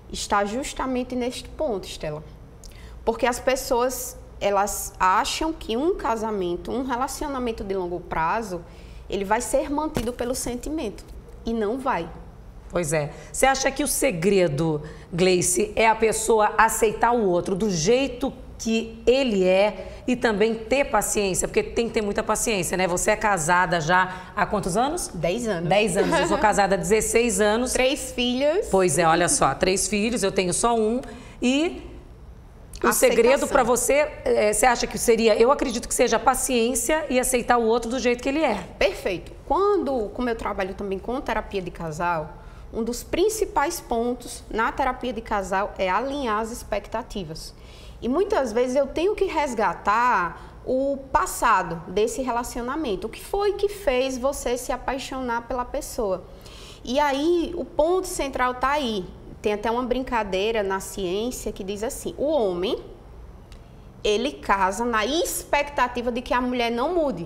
está justamente neste ponto, Estela. Porque as pessoas, elas acham que um casamento, um relacionamento de longo prazo, ele vai ser mantido pelo sentimento. E não vai. Pois é. Você acha que o segredo, Gleice, é a pessoa aceitar o outro do jeito que ele é e também ter paciência? Porque tem que ter muita paciência, né? Você é casada já há quantos anos? Dez anos. Dez anos. Eu sou casada há dezesseis anos. Três filhas. Pois é, olha só. Três filhos, eu tenho só um. E o Aceitação. segredo para você, é, você acha que seria... Eu acredito que seja a paciência e aceitar o outro do jeito que ele é. Perfeito. Quando, como eu trabalho também com terapia de casal, um dos principais pontos na terapia de casal é alinhar as expectativas. E muitas vezes eu tenho que resgatar o passado desse relacionamento. O que foi que fez você se apaixonar pela pessoa? E aí, o ponto central está aí. Tem até uma brincadeira na ciência que diz assim, o homem, ele casa na expectativa de que a mulher não mude.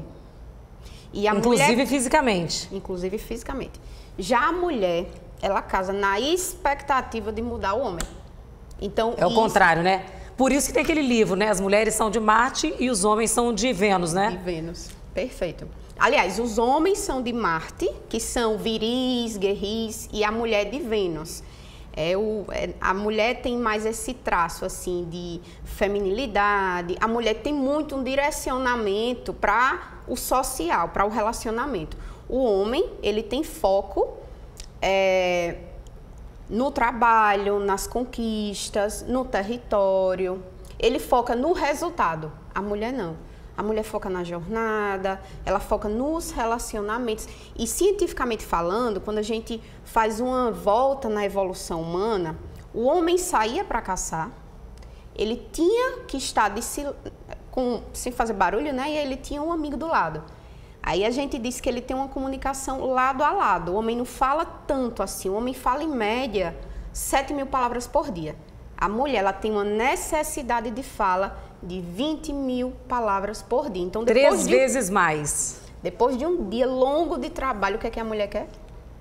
E a inclusive mulher, fisicamente. Inclusive fisicamente. Já a mulher, ela casa na expectativa de mudar o homem. Então, é o isso... contrário, né? Por isso que tem aquele livro, né? As mulheres são de Marte e os homens são de Vênus, né? De Vênus, perfeito. Aliás, os homens são de Marte, que são viris, guerris, e a mulher de Vênus. É o, é, a mulher tem mais esse traço, assim, de feminilidade. A mulher tem muito um direcionamento para o social, para o relacionamento. O homem, ele tem foco é, no trabalho, nas conquistas, no território. Ele foca no resultado. A mulher não. A mulher foca na jornada, ela foca nos relacionamentos. E cientificamente falando, quando a gente faz uma volta na evolução humana, o homem saía para caçar, ele tinha que estar de, com, sem fazer barulho, né? E ele tinha um amigo do lado. Aí a gente diz que ele tem uma comunicação lado a lado. O homem não fala tanto assim, o homem fala em média sete mil palavras por dia. A mulher, ela tem uma necessidade de fala de vinte mil palavras por dia. Então, depois Três de, vezes mais. Depois de um dia longo de trabalho, o que é que a mulher quer?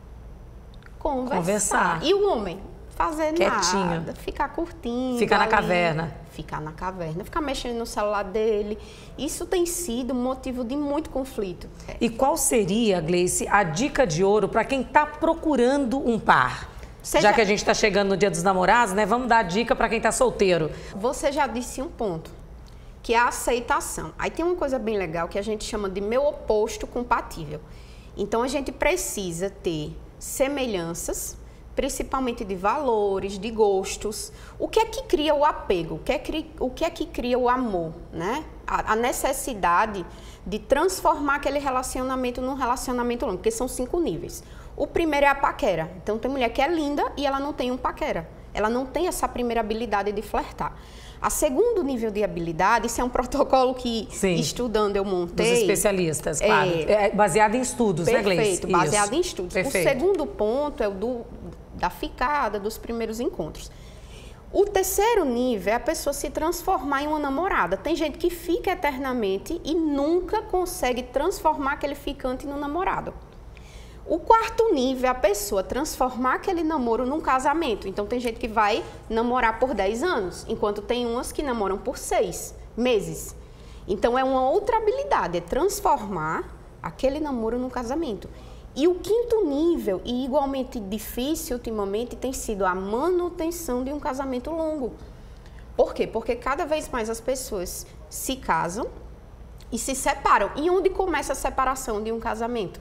Conversar. Conversar. E o homem? Fazer Quietinho. nada, ficar curtindo. Ficar na ali, caverna. Ficar na caverna, ficar mexendo no celular dele. Isso tem sido motivo de muito conflito. E qual seria, Gleice, a dica de ouro para quem está procurando um par? Você já, já que a gente está chegando no Dia dos Namorados, né? Vamos dar a dica para quem está solteiro. Você já disse um ponto, que é a aceitação. Aí tem uma coisa bem legal que a gente chama de meu oposto compatível. Então, a gente precisa ter semelhanças, principalmente de valores, de gostos. O que é que cria o apego? O que é que, o que, é que cria o amor, né? A, a necessidade de transformar aquele relacionamento num relacionamento longo, porque são cinco níveis. O primeiro é a paquera. Então, tem mulher que é linda e ela não tem um paquera. Ela não tem essa primeira habilidade de flertar. A segundo nível de habilidade, isso é um protocolo que, Sim. estudando, eu montei. Dos especialistas, claro. É, é baseado em estudos, perfeito, né, Gleice? Perfeito, baseado isso. em estudos. Perfeito. O segundo ponto é o do, da ficada, dos primeiros encontros. O terceiro nível é a pessoa se transformar em uma namorada. Tem gente que fica eternamente e nunca consegue transformar aquele ficante num namorado. O quarto nível é a pessoa transformar aquele namoro num casamento. Então, tem gente que vai namorar por dez anos, enquanto tem umas que namoram por seis meses. Então, é uma outra habilidade, é transformar aquele namoro num casamento. E o quinto nível, e igualmente difícil ultimamente, tem sido a manutenção de um casamento longo. Por quê? Porque cada vez mais as pessoas se casam e se separam. E onde começa a separação de um casamento?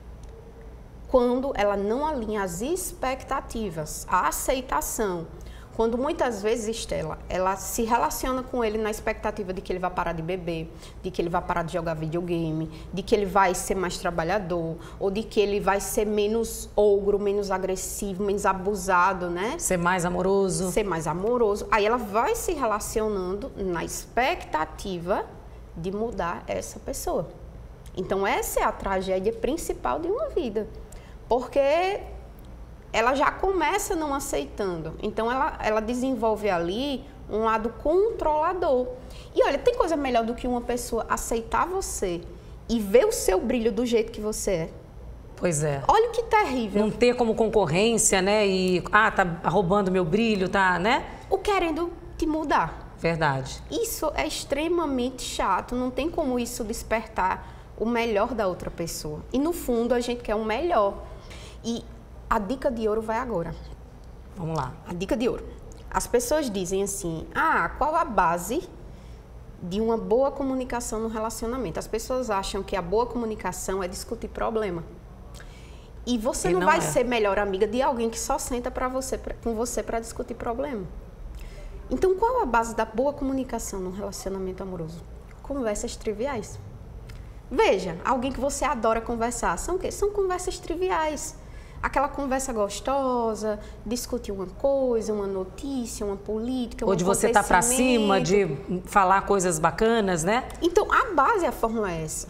Quando ela não alinha as expectativas, a aceitação. Quando muitas vezes, Estela, ela se relaciona com ele na expectativa de que ele vai parar de beber, de que ele vai parar de jogar videogame, de que ele vai ser mais trabalhador, ou de que ele vai ser menos ogro, menos agressivo, menos abusado, né? Ser mais amoroso. Ser mais amoroso. Aí ela vai se relacionando na expectativa de mudar essa pessoa. Então, essa é a tragédia principal de uma vida. Porque ela já começa não aceitando. Então, ela, ela desenvolve ali um lado controlador. E olha, tem coisa melhor do que uma pessoa aceitar você e ver o seu brilho do jeito que você é? Pois é. Olha que terrível. Não ter como concorrência, né? E, ah, tá roubando meu brilho, tá, né? Ou querendo te mudar. Verdade. Isso é extremamente chato, não tem como isso despertar o melhor da outra pessoa. E no fundo a gente quer o melhor. E a dica de ouro vai agora. Vamos lá. A dica de ouro. As pessoas dizem assim, ah, qual a base de uma boa comunicação no relacionamento? As pessoas acham que a boa comunicação é discutir problema. E você E não, não vai é. ser melhor amiga de alguém que só senta pra você, pra, com você para discutir problema. Então, qual a base da boa comunicação no relacionamento amoroso? Conversas triviais. Veja, alguém que você adora conversar, são o quê? São conversas triviais. Aquela conversa gostosa, discutir uma coisa, uma notícia, uma política, Ou um de você estar pra cima, de acontecimento. falar coisas bacanas, né? Então, a base, a fórmula é essa.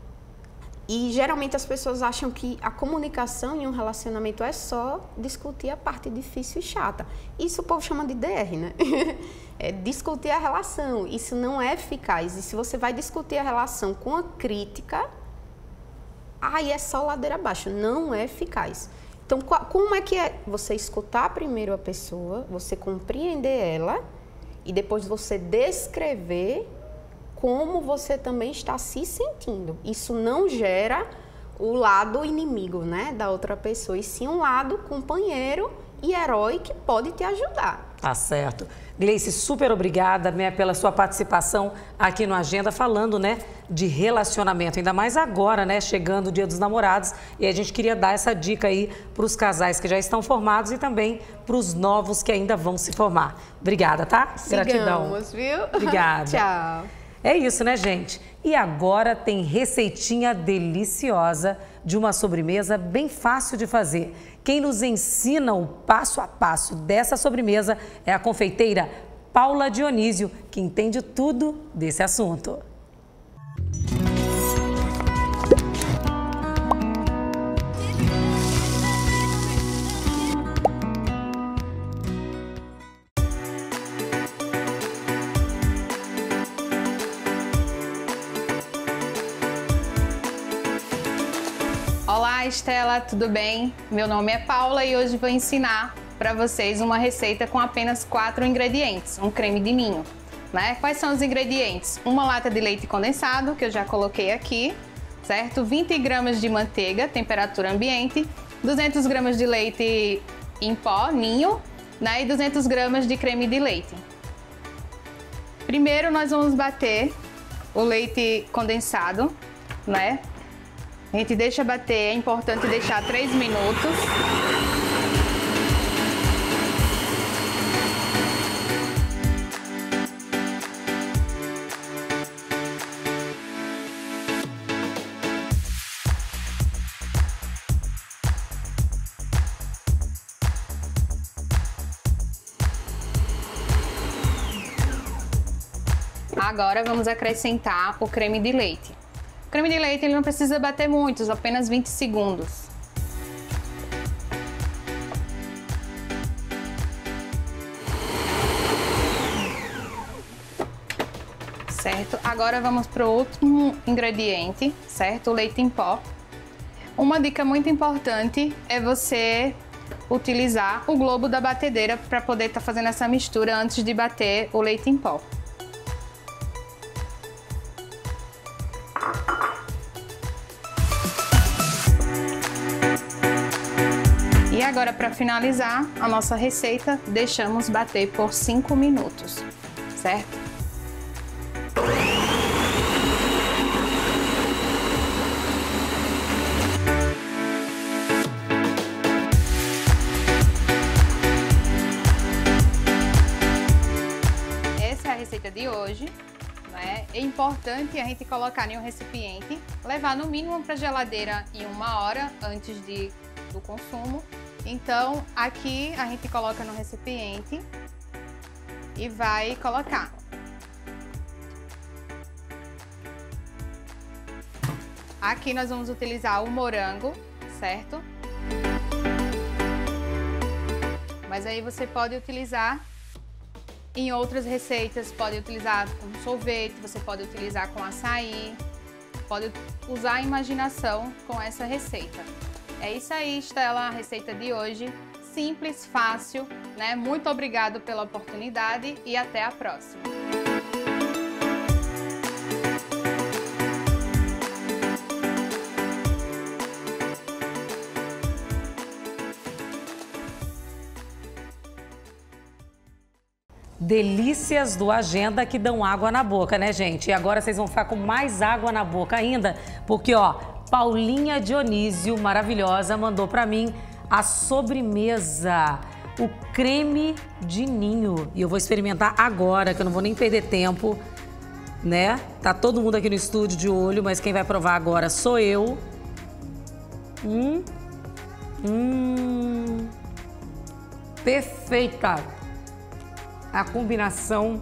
E geralmente as pessoas acham que a comunicação em um relacionamento é só discutir a parte difícil e chata. Isso o povo chama de D R, né? É discutir a relação. Isso não é eficaz. E se você vai discutir a relação com a crítica, aí é só ladeira abaixo. Não é eficaz. Então, como é que é? Você escutar primeiro a pessoa, você compreender ela e depois você descrever como você também está se sentindo. Isso não gera o lado inimigo, né, da outra pessoa, e sim um lado companheiro e herói que pode te ajudar. Tá certo. Gleice, super obrigada, né, pela sua participação aqui no Agenda, falando, né, de relacionamento, ainda mais agora, né, chegando o Dia dos Namorados, e a gente queria dar essa dica aí para os casais que já estão formados e também para os novos que ainda vão se formar. Obrigada, tá? Gratidão. Sigamos, viu? Obrigada. Tchau. É isso, né, gente? E agora tem receitinha deliciosa de uma sobremesa bem fácil de fazer. Quem nos ensina o passo a passo dessa sobremesa é a confeiteira Paula Dionísio, que entende tudo desse assunto. Olá, Estela, tudo bem? Meu nome é Paula e hoje vou ensinar para vocês uma receita com apenas quatro ingredientes, um creme de ninho, né? Quais são os ingredientes? Uma lata de leite condensado, que eu já coloquei aqui, certo? vinte gramas de manteiga, temperatura ambiente, duzentas gramas de leite em pó, ninho, né? E duzentas gramas de creme de leite. Primeiro nós vamos bater o leite condensado, né? A gente deixa bater, é importante deixar três minutos. Agora vamos acrescentar o creme de leite. O creme de leite ele não precisa bater muito, apenas vinte segundos. Certo? Agora vamos para o último ingrediente, certo? O leite em pó. Uma dica muito importante é você utilizar o globo da batedeira para poder estar fazendo essa mistura antes de bater o leite em pó. E agora, para finalizar a nossa receita, deixamos bater por cinco minutos, certo? Essa é a receita de hoje. Né? É importante a gente colocar em um recipiente, levar no mínimo para a geladeira em uma hora antes de, do consumo. Então, aqui a gente coloca no recipiente e vai colocar. Aqui nós vamos utilizar o morango, certo? Mas aí você pode utilizar em outras receitas, pode utilizar com sorvete, você pode utilizar com açaí, pode usar a imaginação com essa receita. É isso aí, Estela, a receita de hoje. Simples, fácil, né? Muito obrigado pela oportunidade e até a próxima. Delícias do Agenda que dão água na boca, né, gente? E agora vocês vão ficar com mais água na boca ainda, porque, ó, Paulinha Dionísio, maravilhosa, mandou pra mim a sobremesa, o creme de ninho. E eu vou experimentar agora, que eu não vou nem perder tempo, né? Tá todo mundo aqui no estúdio de olho, mas quem vai provar agora sou eu. Hum. Hum. Perfeita. A combinação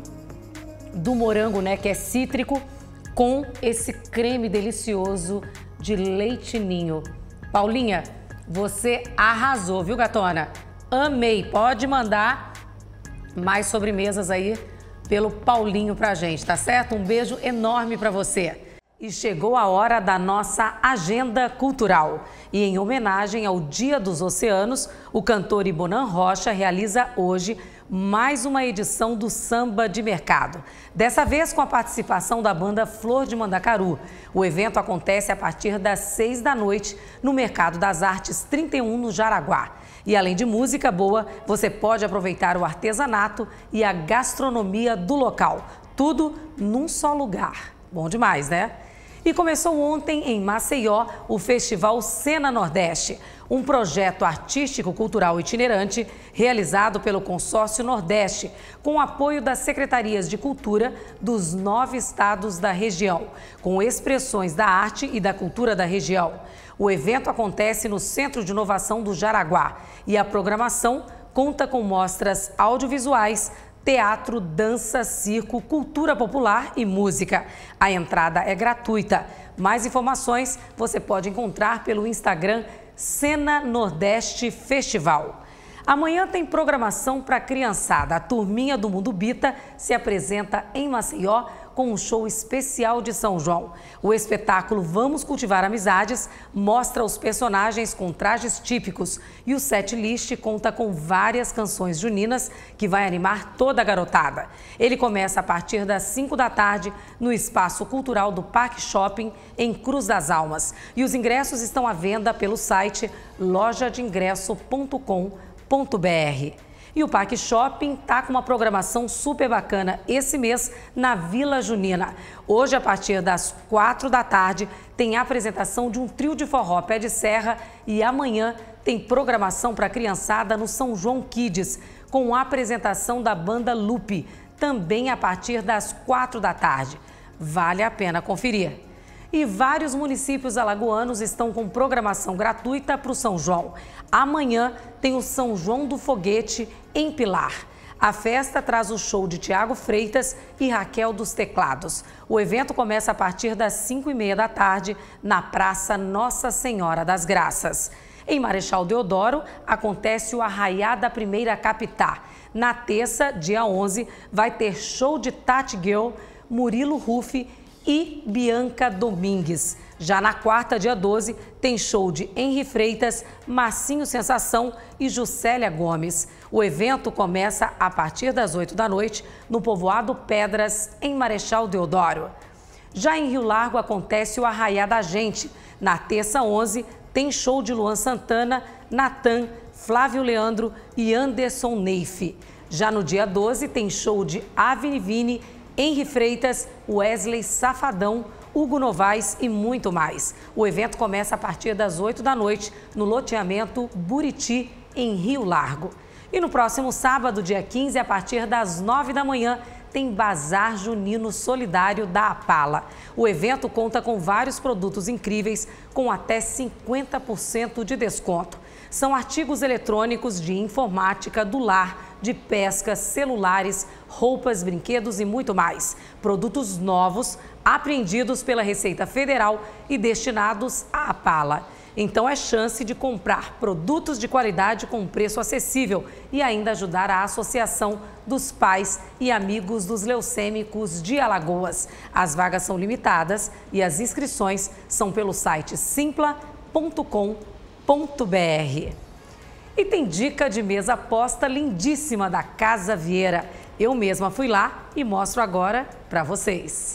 do morango, né, que é cítrico, com esse creme delicioso de leite ninho. Paulinha, você arrasou, viu, gatona? Amei. Pode mandar mais sobremesas aí pelo Paulinho pra gente, tá certo? Um beijo enorme pra você. E chegou a hora da nossa agenda cultural. E em homenagem ao Dia dos Oceanos, o cantor Ibonan Rocha realiza hoje mais uma edição do Samba de Mercado. Dessa vez com a participação da banda Flor de Mandacaru. O evento acontece a partir das seis da noite no Mercado das Artes trinta e um, no Jaraguá. E além de música boa, você pode aproveitar o artesanato e a gastronomia do local. Tudo num só lugar. Bom demais, né? E começou ontem em Maceió o Festival Cena Nordeste, um projeto artístico-cultural itinerante realizado pelo Consórcio Nordeste, com o apoio das secretarias de cultura dos nove estados da região, com expressões da arte e da cultura da região. O evento acontece no Centro de Inovação do Jaraguá e a programação conta com mostras audiovisuais, teatro, dança, circo, cultura popular e música. A entrada é gratuita. Mais informações você pode encontrar pelo Instagram Cena Nordeste Festival. Amanhã tem programação para a criançada. A turminha do Mundo Bita se apresenta em Maceió com um show especial de São João. O espetáculo Vamos Cultivar Amizades mostra os personagens com trajes típicos e o set list conta com várias canções juninas que vai animar toda a garotada. Ele começa a partir das cinco da tarde no Espaço Cultural do Parque Shopping em Cruz das Almas. E os ingressos estão à venda pelo site loja de ingresso ponto com ponto br. E o Parque Shopping tá com uma programação super bacana esse mês na Vila Junina. Hoje, a partir das quatro da tarde, tem a apresentação de um trio de forró pé de serra e amanhã tem programação para a criançada no São João Kids, com a apresentação da banda Lupe, também a partir das quatro da tarde. Vale a pena conferir. E vários municípios alagoanos estão com programação gratuita para o São João. Amanhã tem o São João do Foguete em Pilar. A festa traz o show de Tiago Freitas e Raquel dos Teclados. O evento começa a partir das cinco e meia da tarde na Praça Nossa Senhora das Graças. Em Marechal Deodoro, acontece o Arraiá da Primeira Capitá. Na terça, dia onze, vai ter show de Tati Girl, Murilo Rufi e Bianca Domingues. Já na quarta, dia doze, tem show de Henri Freitas, Marcinho Sensação e Juscelia Gomes. O evento começa a partir das oito da noite no povoado Pedras, em Marechal Deodoro. Já em Rio Largo acontece o Arraiá da Gente. Na terça, onze, tem show de Luan Santana, Natan, Flávio Leandro e Anderson Neif. Já no dia doze, tem show de Avni Vini, Henri Freitas, Wesley Safadão, Hugo Novaes e muito mais. O evento começa a partir das oito da noite no loteamento Buriti, em Rio Largo. E no próximo sábado, dia quinze, a partir das nove da manhã, tem Bazar Junino Solidário da Apala. O evento conta com vários produtos incríveis com até cinquenta por cento de desconto. São artigos eletrônicos de informática, do lar, de pesca, celulares, roupas, brinquedos e muito mais. Produtos novos, apreendidos pela Receita Federal e destinados à Apala. Então é chance de comprar produtos de qualidade com preço acessível e ainda ajudar a Associação dos Pais e Amigos dos Leucêmicos de Alagoas. As vagas são limitadas e as inscrições são pelo site simpla ponto com ponto b r. E tem dica de mesa posta lindíssima da Casa Vieira. Eu mesma fui lá e mostro agora para vocês.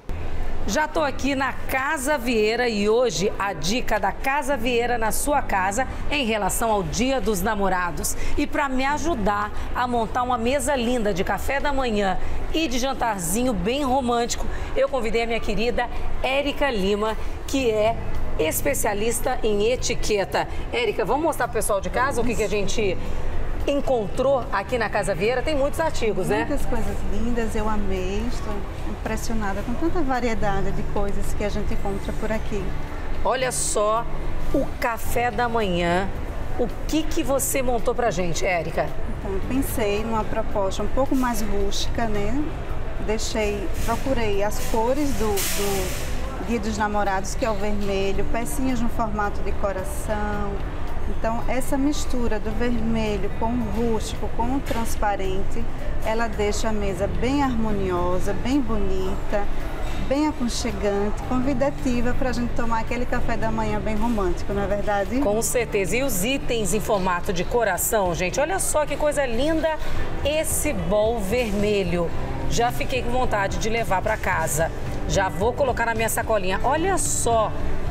Já estou aqui na Casa Vieira e hoje a dica da Casa Vieira na sua casa é em relação ao Dia dos Namorados. E para me ajudar a montar uma mesa linda de café da manhã e de jantarzinho bem romântico, eu convidei a minha querida Érica Lima, que é especialista em etiqueta. Érica, vamos mostrar para o pessoal de casa o que, que a gente encontrou aqui na Casa Vieira. Tem muitos artigos, né? Muitas coisas lindas, eu amei, estou impressionada com tanta variedade de coisas que a gente encontra por aqui. Olha só o café da manhã. O que que você montou pra gente, Érica? Então, eu pensei numa proposta um pouco mais rústica, né? Deixei, procurei as cores do, do Dia dos Namorados, que é o vermelho, pecinhas no formato de coração. Então, essa mistura do vermelho com o rústico, com o transparente, ela deixa a mesa bem harmoniosa, bem bonita, bem aconchegante, convidativa para a gente tomar aquele café da manhã bem romântico, não é verdade? Com certeza. E os itens em formato de coração, gente, olha só que coisa linda esse bol vermelho. Já fiquei com vontade de levar para casa. Já vou colocar na minha sacolinha. Olha só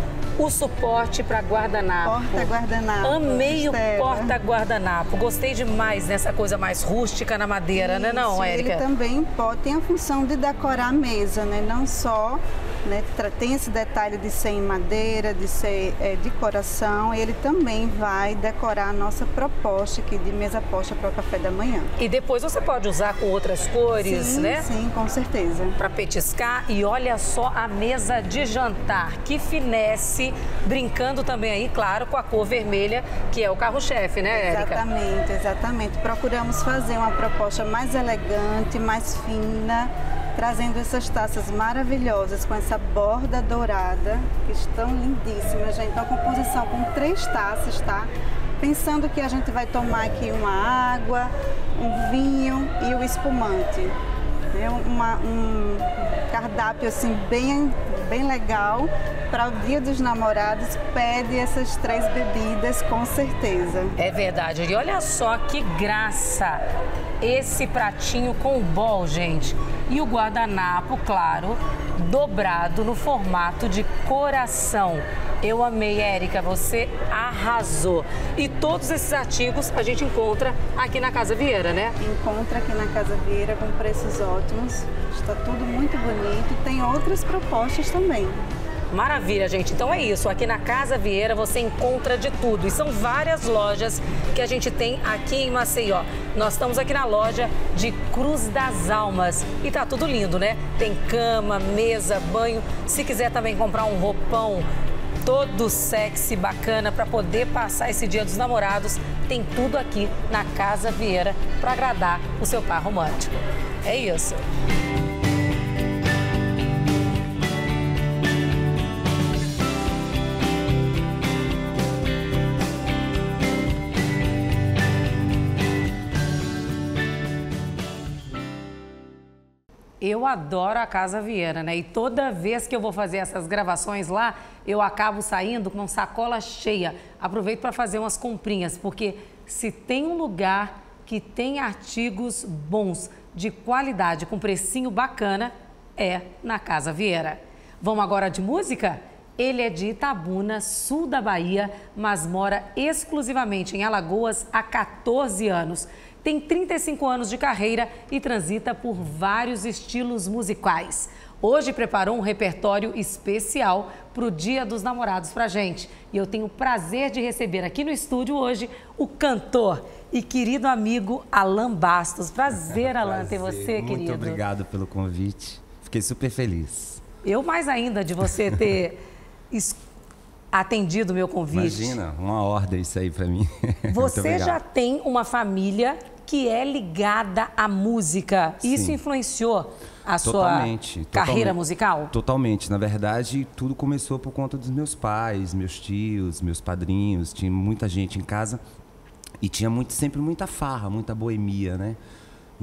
o suporte para guardanapo. Porta-guardanapo. Amei o porta-guardanapo. Gostei demais dessa coisa mais rústica na madeira, né, não, Érica? Ele também pode, tem a função de decorar a mesa, né? Não só, né, tem esse detalhe de ser em madeira, de ser é, de coração. Ele também vai decorar a nossa proposta aqui de mesa posta para o café da manhã. E depois você pode usar com outras cores, sim, né? Sim, com certeza. Para petiscar. E olha só a mesa de jantar. Que finesse. Brincando também aí, claro, com a cor vermelha, que é o carro-chefe, né, Érica? Exatamente, exatamente. Procuramos fazer uma proposta mais elegante, mais fina, trazendo essas taças maravilhosas com essa borda dourada, que estão lindíssimas, gente. Então, a composição com três taças, tá? Pensando que a gente vai tomar aqui uma água, um vinho e o espumante. É uma, um cardápio assim bem, bem legal para o Dia dos Namorados. Pede essas três bebidas com certeza. É verdade. E olha só que graça esse pratinho com o bol, gente. E o guardanapo, claro, dobrado no formato de coração. Eu amei, Érica, você arrasou. E todos esses artigos a gente encontra aqui na Casa Vieira, né? Encontra aqui na Casa Vieira com preços ótimos. Está tudo muito bonito. Tem outras propostas também. Maravilha, gente. Então é isso. Aqui na Casa Vieira você encontra de tudo. E são várias lojas que a gente tem aqui em Maceió. Nós estamos aqui na loja de Cruz das Almas. E tá tudo lindo, né? Tem cama, mesa, banho. Se quiser também comprar um roupão todo sexy, bacana, para poder passar esse Dia dos Namorados, tem tudo aqui na Casa Vieira para agradar o seu par romântico. É isso. Eu adoro a Casa Vieira, né? E toda vez que eu vou fazer essas gravações lá, eu acabo saindo com sacola cheia. Aproveito para fazer umas comprinhas, porque se tem um lugar que tem artigos bons, de qualidade, com precinho bacana, é na Casa Vieira. Vamos agora de música? Ele é de Itabuna, sul da Bahia, mas mora exclusivamente em Alagoas há quatorze anos. Tem trinta e cinco anos de carreira e transita por vários estilos musicais. Hoje preparou um repertório especial para o Dia dos Namorados para a gente. E eu tenho o prazer de receber aqui no estúdio hoje o cantor e querido amigo Alan Bastos. Prazer, Alan, ter você, Muito querido. Muito obrigado pelo convite. Fiquei super feliz. Eu mais ainda de você ter atendido o meu convite. Imagina, uma ordem isso aí para mim. Você já tem uma família que é ligada à música. Sim. Isso influenciou a totalmente, sua carreira totalmente, musical? Totalmente. Na verdade, tudo começou por conta dos meus pais, meus tios, meus padrinhos. Tinha muita gente em casa e tinha muito, sempre muita farra, muita boemia, né?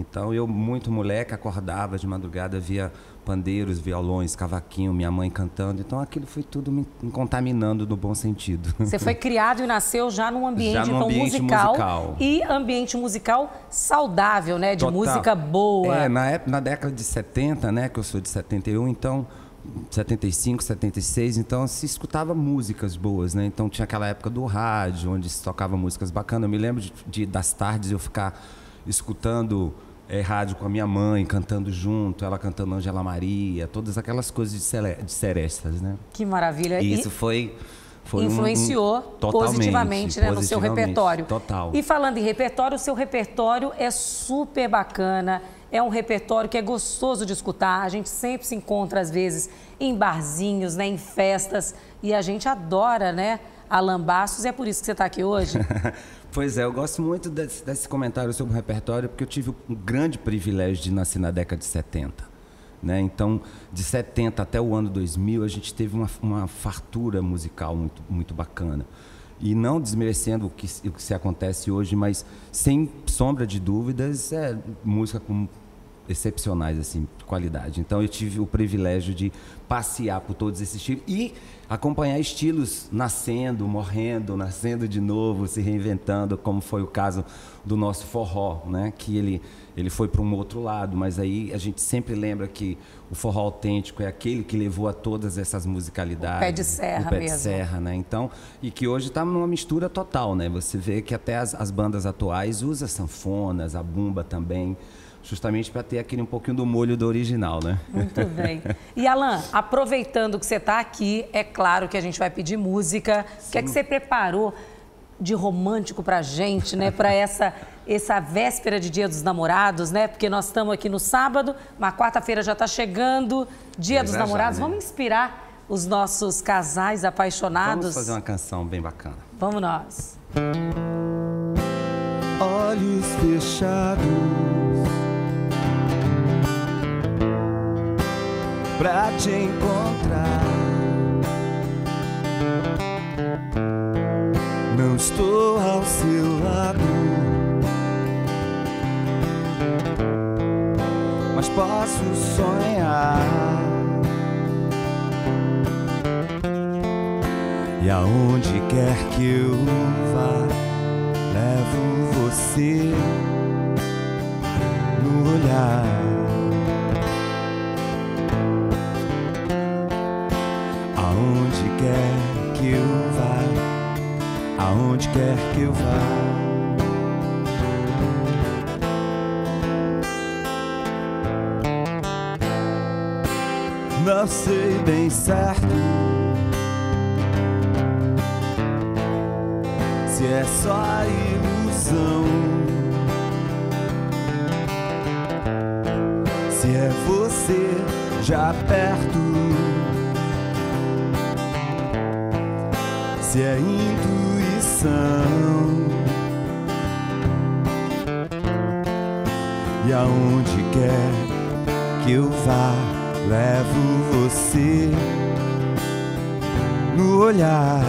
Então eu, muito moleque, acordava de madrugada, via pandeiros, violões, cavaquinho, minha mãe cantando. Então aquilo foi tudo me contaminando no bom sentido. Você foi criado e nasceu já num ambiente, já num então, ambiente musical, musical e ambiente musical saudável, né? De Total. música boa. É, na, época, na década de setenta, né? Que eu sou de setenta e um, então... setenta e cinco, setenta e seis, então se escutava músicas boas, né? Então tinha aquela época do rádio, onde se tocava músicas bacanas. Eu me lembro de, de das tardes eu ficar escutando é, rádio com a minha mãe, cantando junto, ela cantando Ângela Maria, todas aquelas coisas de, cele, de serestas, né? Que maravilha. E isso e... foi... Foi influenciou um, um, totalmente, positivamente, né, no seu repertório. Total. E falando em repertório, o seu repertório é super bacana, é um repertório que é gostoso de escutar. A gente sempre se encontra, às vezes, em barzinhos, né, em festas, e a gente adora, né, Alan Bastos, e é por isso que você está aqui hoje. Pois é, eu gosto muito desse, desse comentário sobre o repertório, porque eu tive um grande privilégio de nascer na década de setenta. Né? Então, de setenta até o ano dois mil, a gente teve uma, uma fartura musical muito, muito bacana. E não desmerecendo o que, o que se acontece hoje, mas sem sombra de dúvidas, é música com excepcionais, assim, de qualidade. Então, eu tive o privilégio de passear por todos esses estilos e acompanhar estilos nascendo, morrendo, nascendo de novo, se reinventando, como foi o caso do nosso forró, né? Que ele, ele foi para um outro lado, mas aí a gente sempre lembra que o forró autêntico é aquele que levou a todas essas musicalidades. O pé de serra o pé mesmo. de serra, né? Então, e que hoje está numa mistura total, né? Você vê que até as, as bandas atuais usam sanfonas, a bumba também, justamente para ter aquele um pouquinho do molho do original, né? Muito bem. E, Alan, aproveitando que você está aqui, é claro que a gente vai pedir música. Sim. O que é que você preparou de romântico para a gente, né? Para essa, essa véspera de Dia dos Namorados, né? Porque nós estamos aqui no sábado, mas quarta-feira já está chegando, Dia é, dos Namorados. Já, né? Vamos inspirar os nossos casais apaixonados? Vamos fazer uma canção bem bacana. Vamos nós. Olhos fechados pra te encontrar, não estou ao seu lado, mas posso sonhar. E aonde quer que eu vá, levo você no olhar. Aonde quer que eu vá, aonde quer que eu vá. Não sei bem certo se é só ilusão, se é você já perto, se é intuição. E aonde quer que eu vá, levo você no olhar.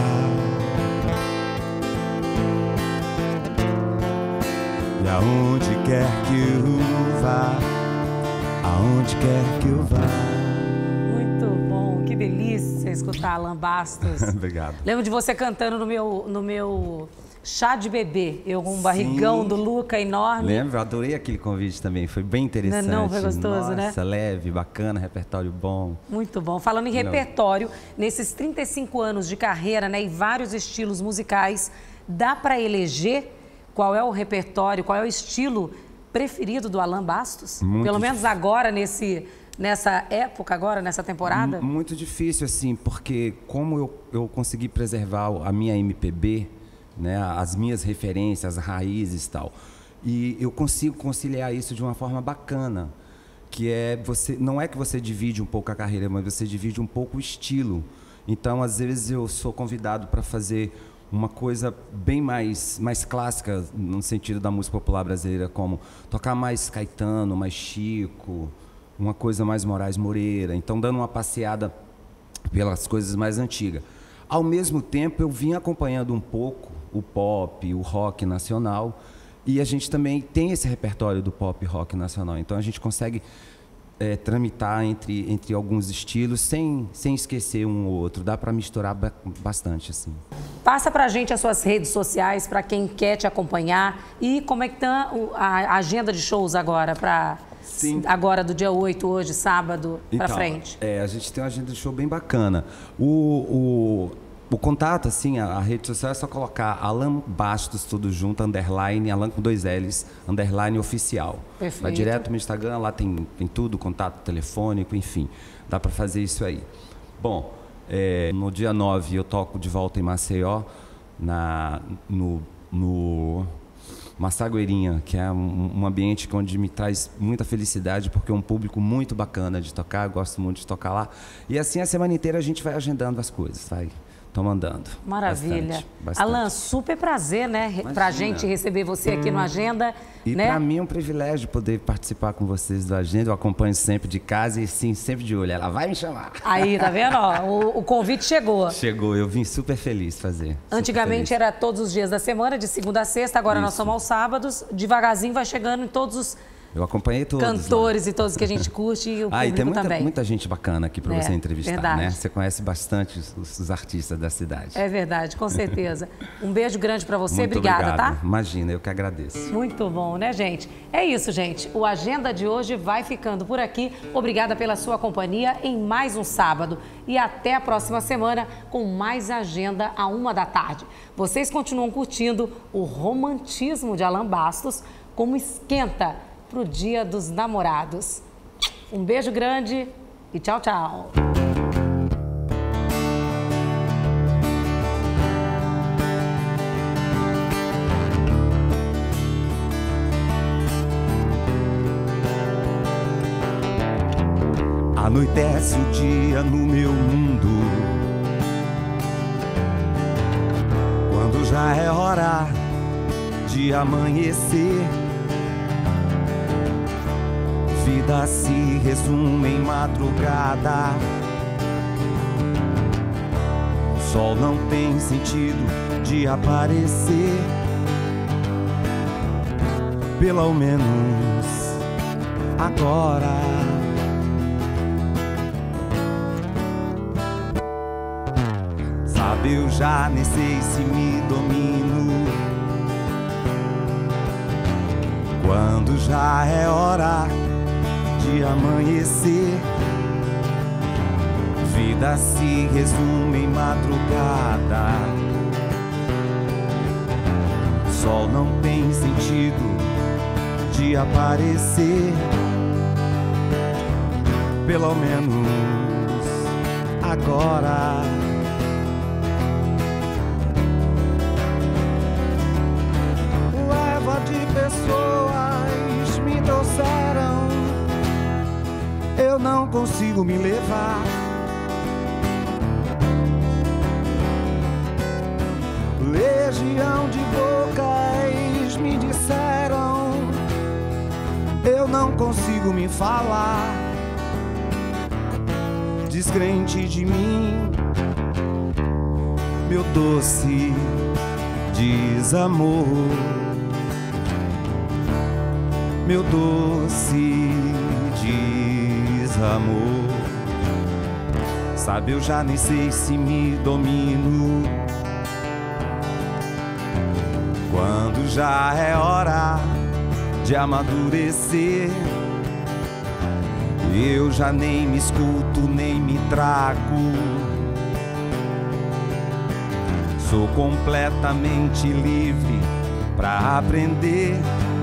E aonde quer que eu vá, aonde quer que eu vá. Muito bom, que delícia escutar Alan Bastos. Obrigado. Lembro de você cantando no meu, no meu chá de bebê, eu com um barrigão do Luca enorme. Lembro, eu adorei aquele convite também, foi bem interessante. Não, não foi gostoso, Nossa, né? Nossa, leve, bacana, repertório bom. Muito bom. Falando em repertório, nesses trinta e cinco anos de carreira, né, e vários estilos musicais, dá para eleger qual é o repertório, qual é o estilo preferido do Alan Bastos? Muito Pelo menos difícil. agora, nesse, nessa época, agora, nessa temporada? M muito difícil, assim, porque como eu, eu consegui preservar a minha M P B, né, as minhas referências, as raízes e tal, e eu consigo conciliar isso de uma forma bacana, que é você, não é que você divide um pouco a carreira, mas você divide um pouco o estilo. Então, às vezes eu sou convidado para fazer uma coisa bem mais, mais clássica, no sentido da música popular brasileira, como tocar mais Caetano, mais Chico, uma coisa mais Moraes Moreira, então dando uma passeada pelas coisas mais antigas. Ao mesmo tempo, eu vim acompanhando um pouco o pop, o rock nacional, E a gente também tem esse repertório do pop rock nacional. Então a gente consegue é, tramitar entre, entre alguns estilos sem, sem esquecer um ou outro. Dá para misturar ba bastante, assim. Passa pra gente as suas redes sociais, para quem quer te acompanhar. E como é que tá a agenda de shows agora, para agora do dia oito, hoje, sábado, para então, frente? É, a gente tem uma agenda de show bem bacana. O... o O contato, assim, a, a rede social é só colocar Alan Bastos, tudo junto, underline, Alan com dois L's, underline oficial. Perfeito. Vai direto no Instagram, lá tem, tem tudo, contato telefônico, enfim. Dá para fazer isso aí. Bom, é, no dia nove eu toco de volta em Maceió, na, no, no Massagueirinha, que é um, um ambiente onde me traz muita felicidade, porque é um público muito bacana de tocar, eu gosto muito de tocar lá. E assim, a semana inteira a gente vai agendando as coisas, vai. Estão mandando. Maravilha. Bastante, bastante. Alan, super prazer, né? Imagina. Pra gente receber você aqui no Agenda. E né? para mim é um privilégio poder participar com vocês do Agenda. Eu acompanho sempre de casa e sim, sempre de olho. Ela vai me chamar. Aí, tá vendo? Ó, o, o convite chegou. Chegou, eu vim super feliz fazer. Antigamente feliz. era todos os dias da semana, de segunda a sexta. Agora Isso. nós somos aos sábados. Devagarzinho vai chegando em todos os... Eu acompanhei todos. Cantores lá. e todos que a gente curte e o ah, público e tem muita, também. muita gente bacana aqui para é, você entrevistar, verdade. né? Você conhece bastante os, os artistas da cidade. É verdade, com certeza. Um beijo grande para você, Muito obrigada, obrigado. tá? Imagina, eu que agradeço. Muito bom, né, gente? É isso, gente. O Agenda de hoje vai ficando por aqui. Obrigada pela sua companhia em mais um sábado. E até a próxima semana com mais Agenda à uma da tarde. Vocês continuam curtindo o romantismo de Alan Bastos como esquenta para o Dia dos Namorados. Um beijo grande e tchau, tchau. Anoitece o dia no meu mundo, quando já é hora de amanhecer. Vida se resume em madrugada. O sol não tem sentido de aparecer, pelo menos agora. Sabe, eu já nem sei se me domino, quando já é hora de amanhecer. Vida se resume em madrugada. Sol não tem sentido de aparecer, pelo menos agora. Leva de pessoas me trouxeram, eu não consigo me levar. Legião de bocas me disseram, eu não consigo me falar. Descrente de mim, meu doce desamor, meu doce desamor. Sabe, eu já nem sei se me domino, quando já é hora de amadurecer. Eu já nem me escuto, nem me trago. Sou completamente livre pra aprender.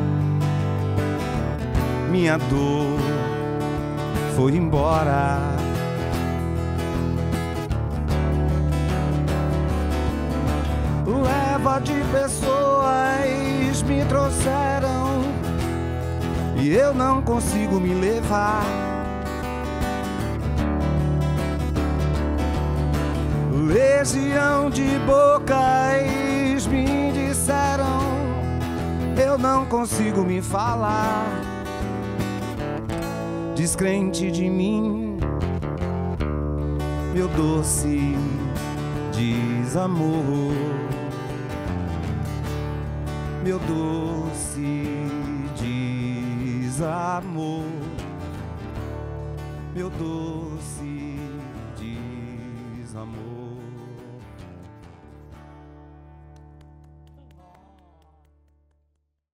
Minha dor foi embora. Leva de pessoas me trouxeram e eu não consigo me levar. Legião de bocas me disseram, eu não consigo me falar. Descrente de mim, meu doce desamor, meu doce desamor, meu doce desamor.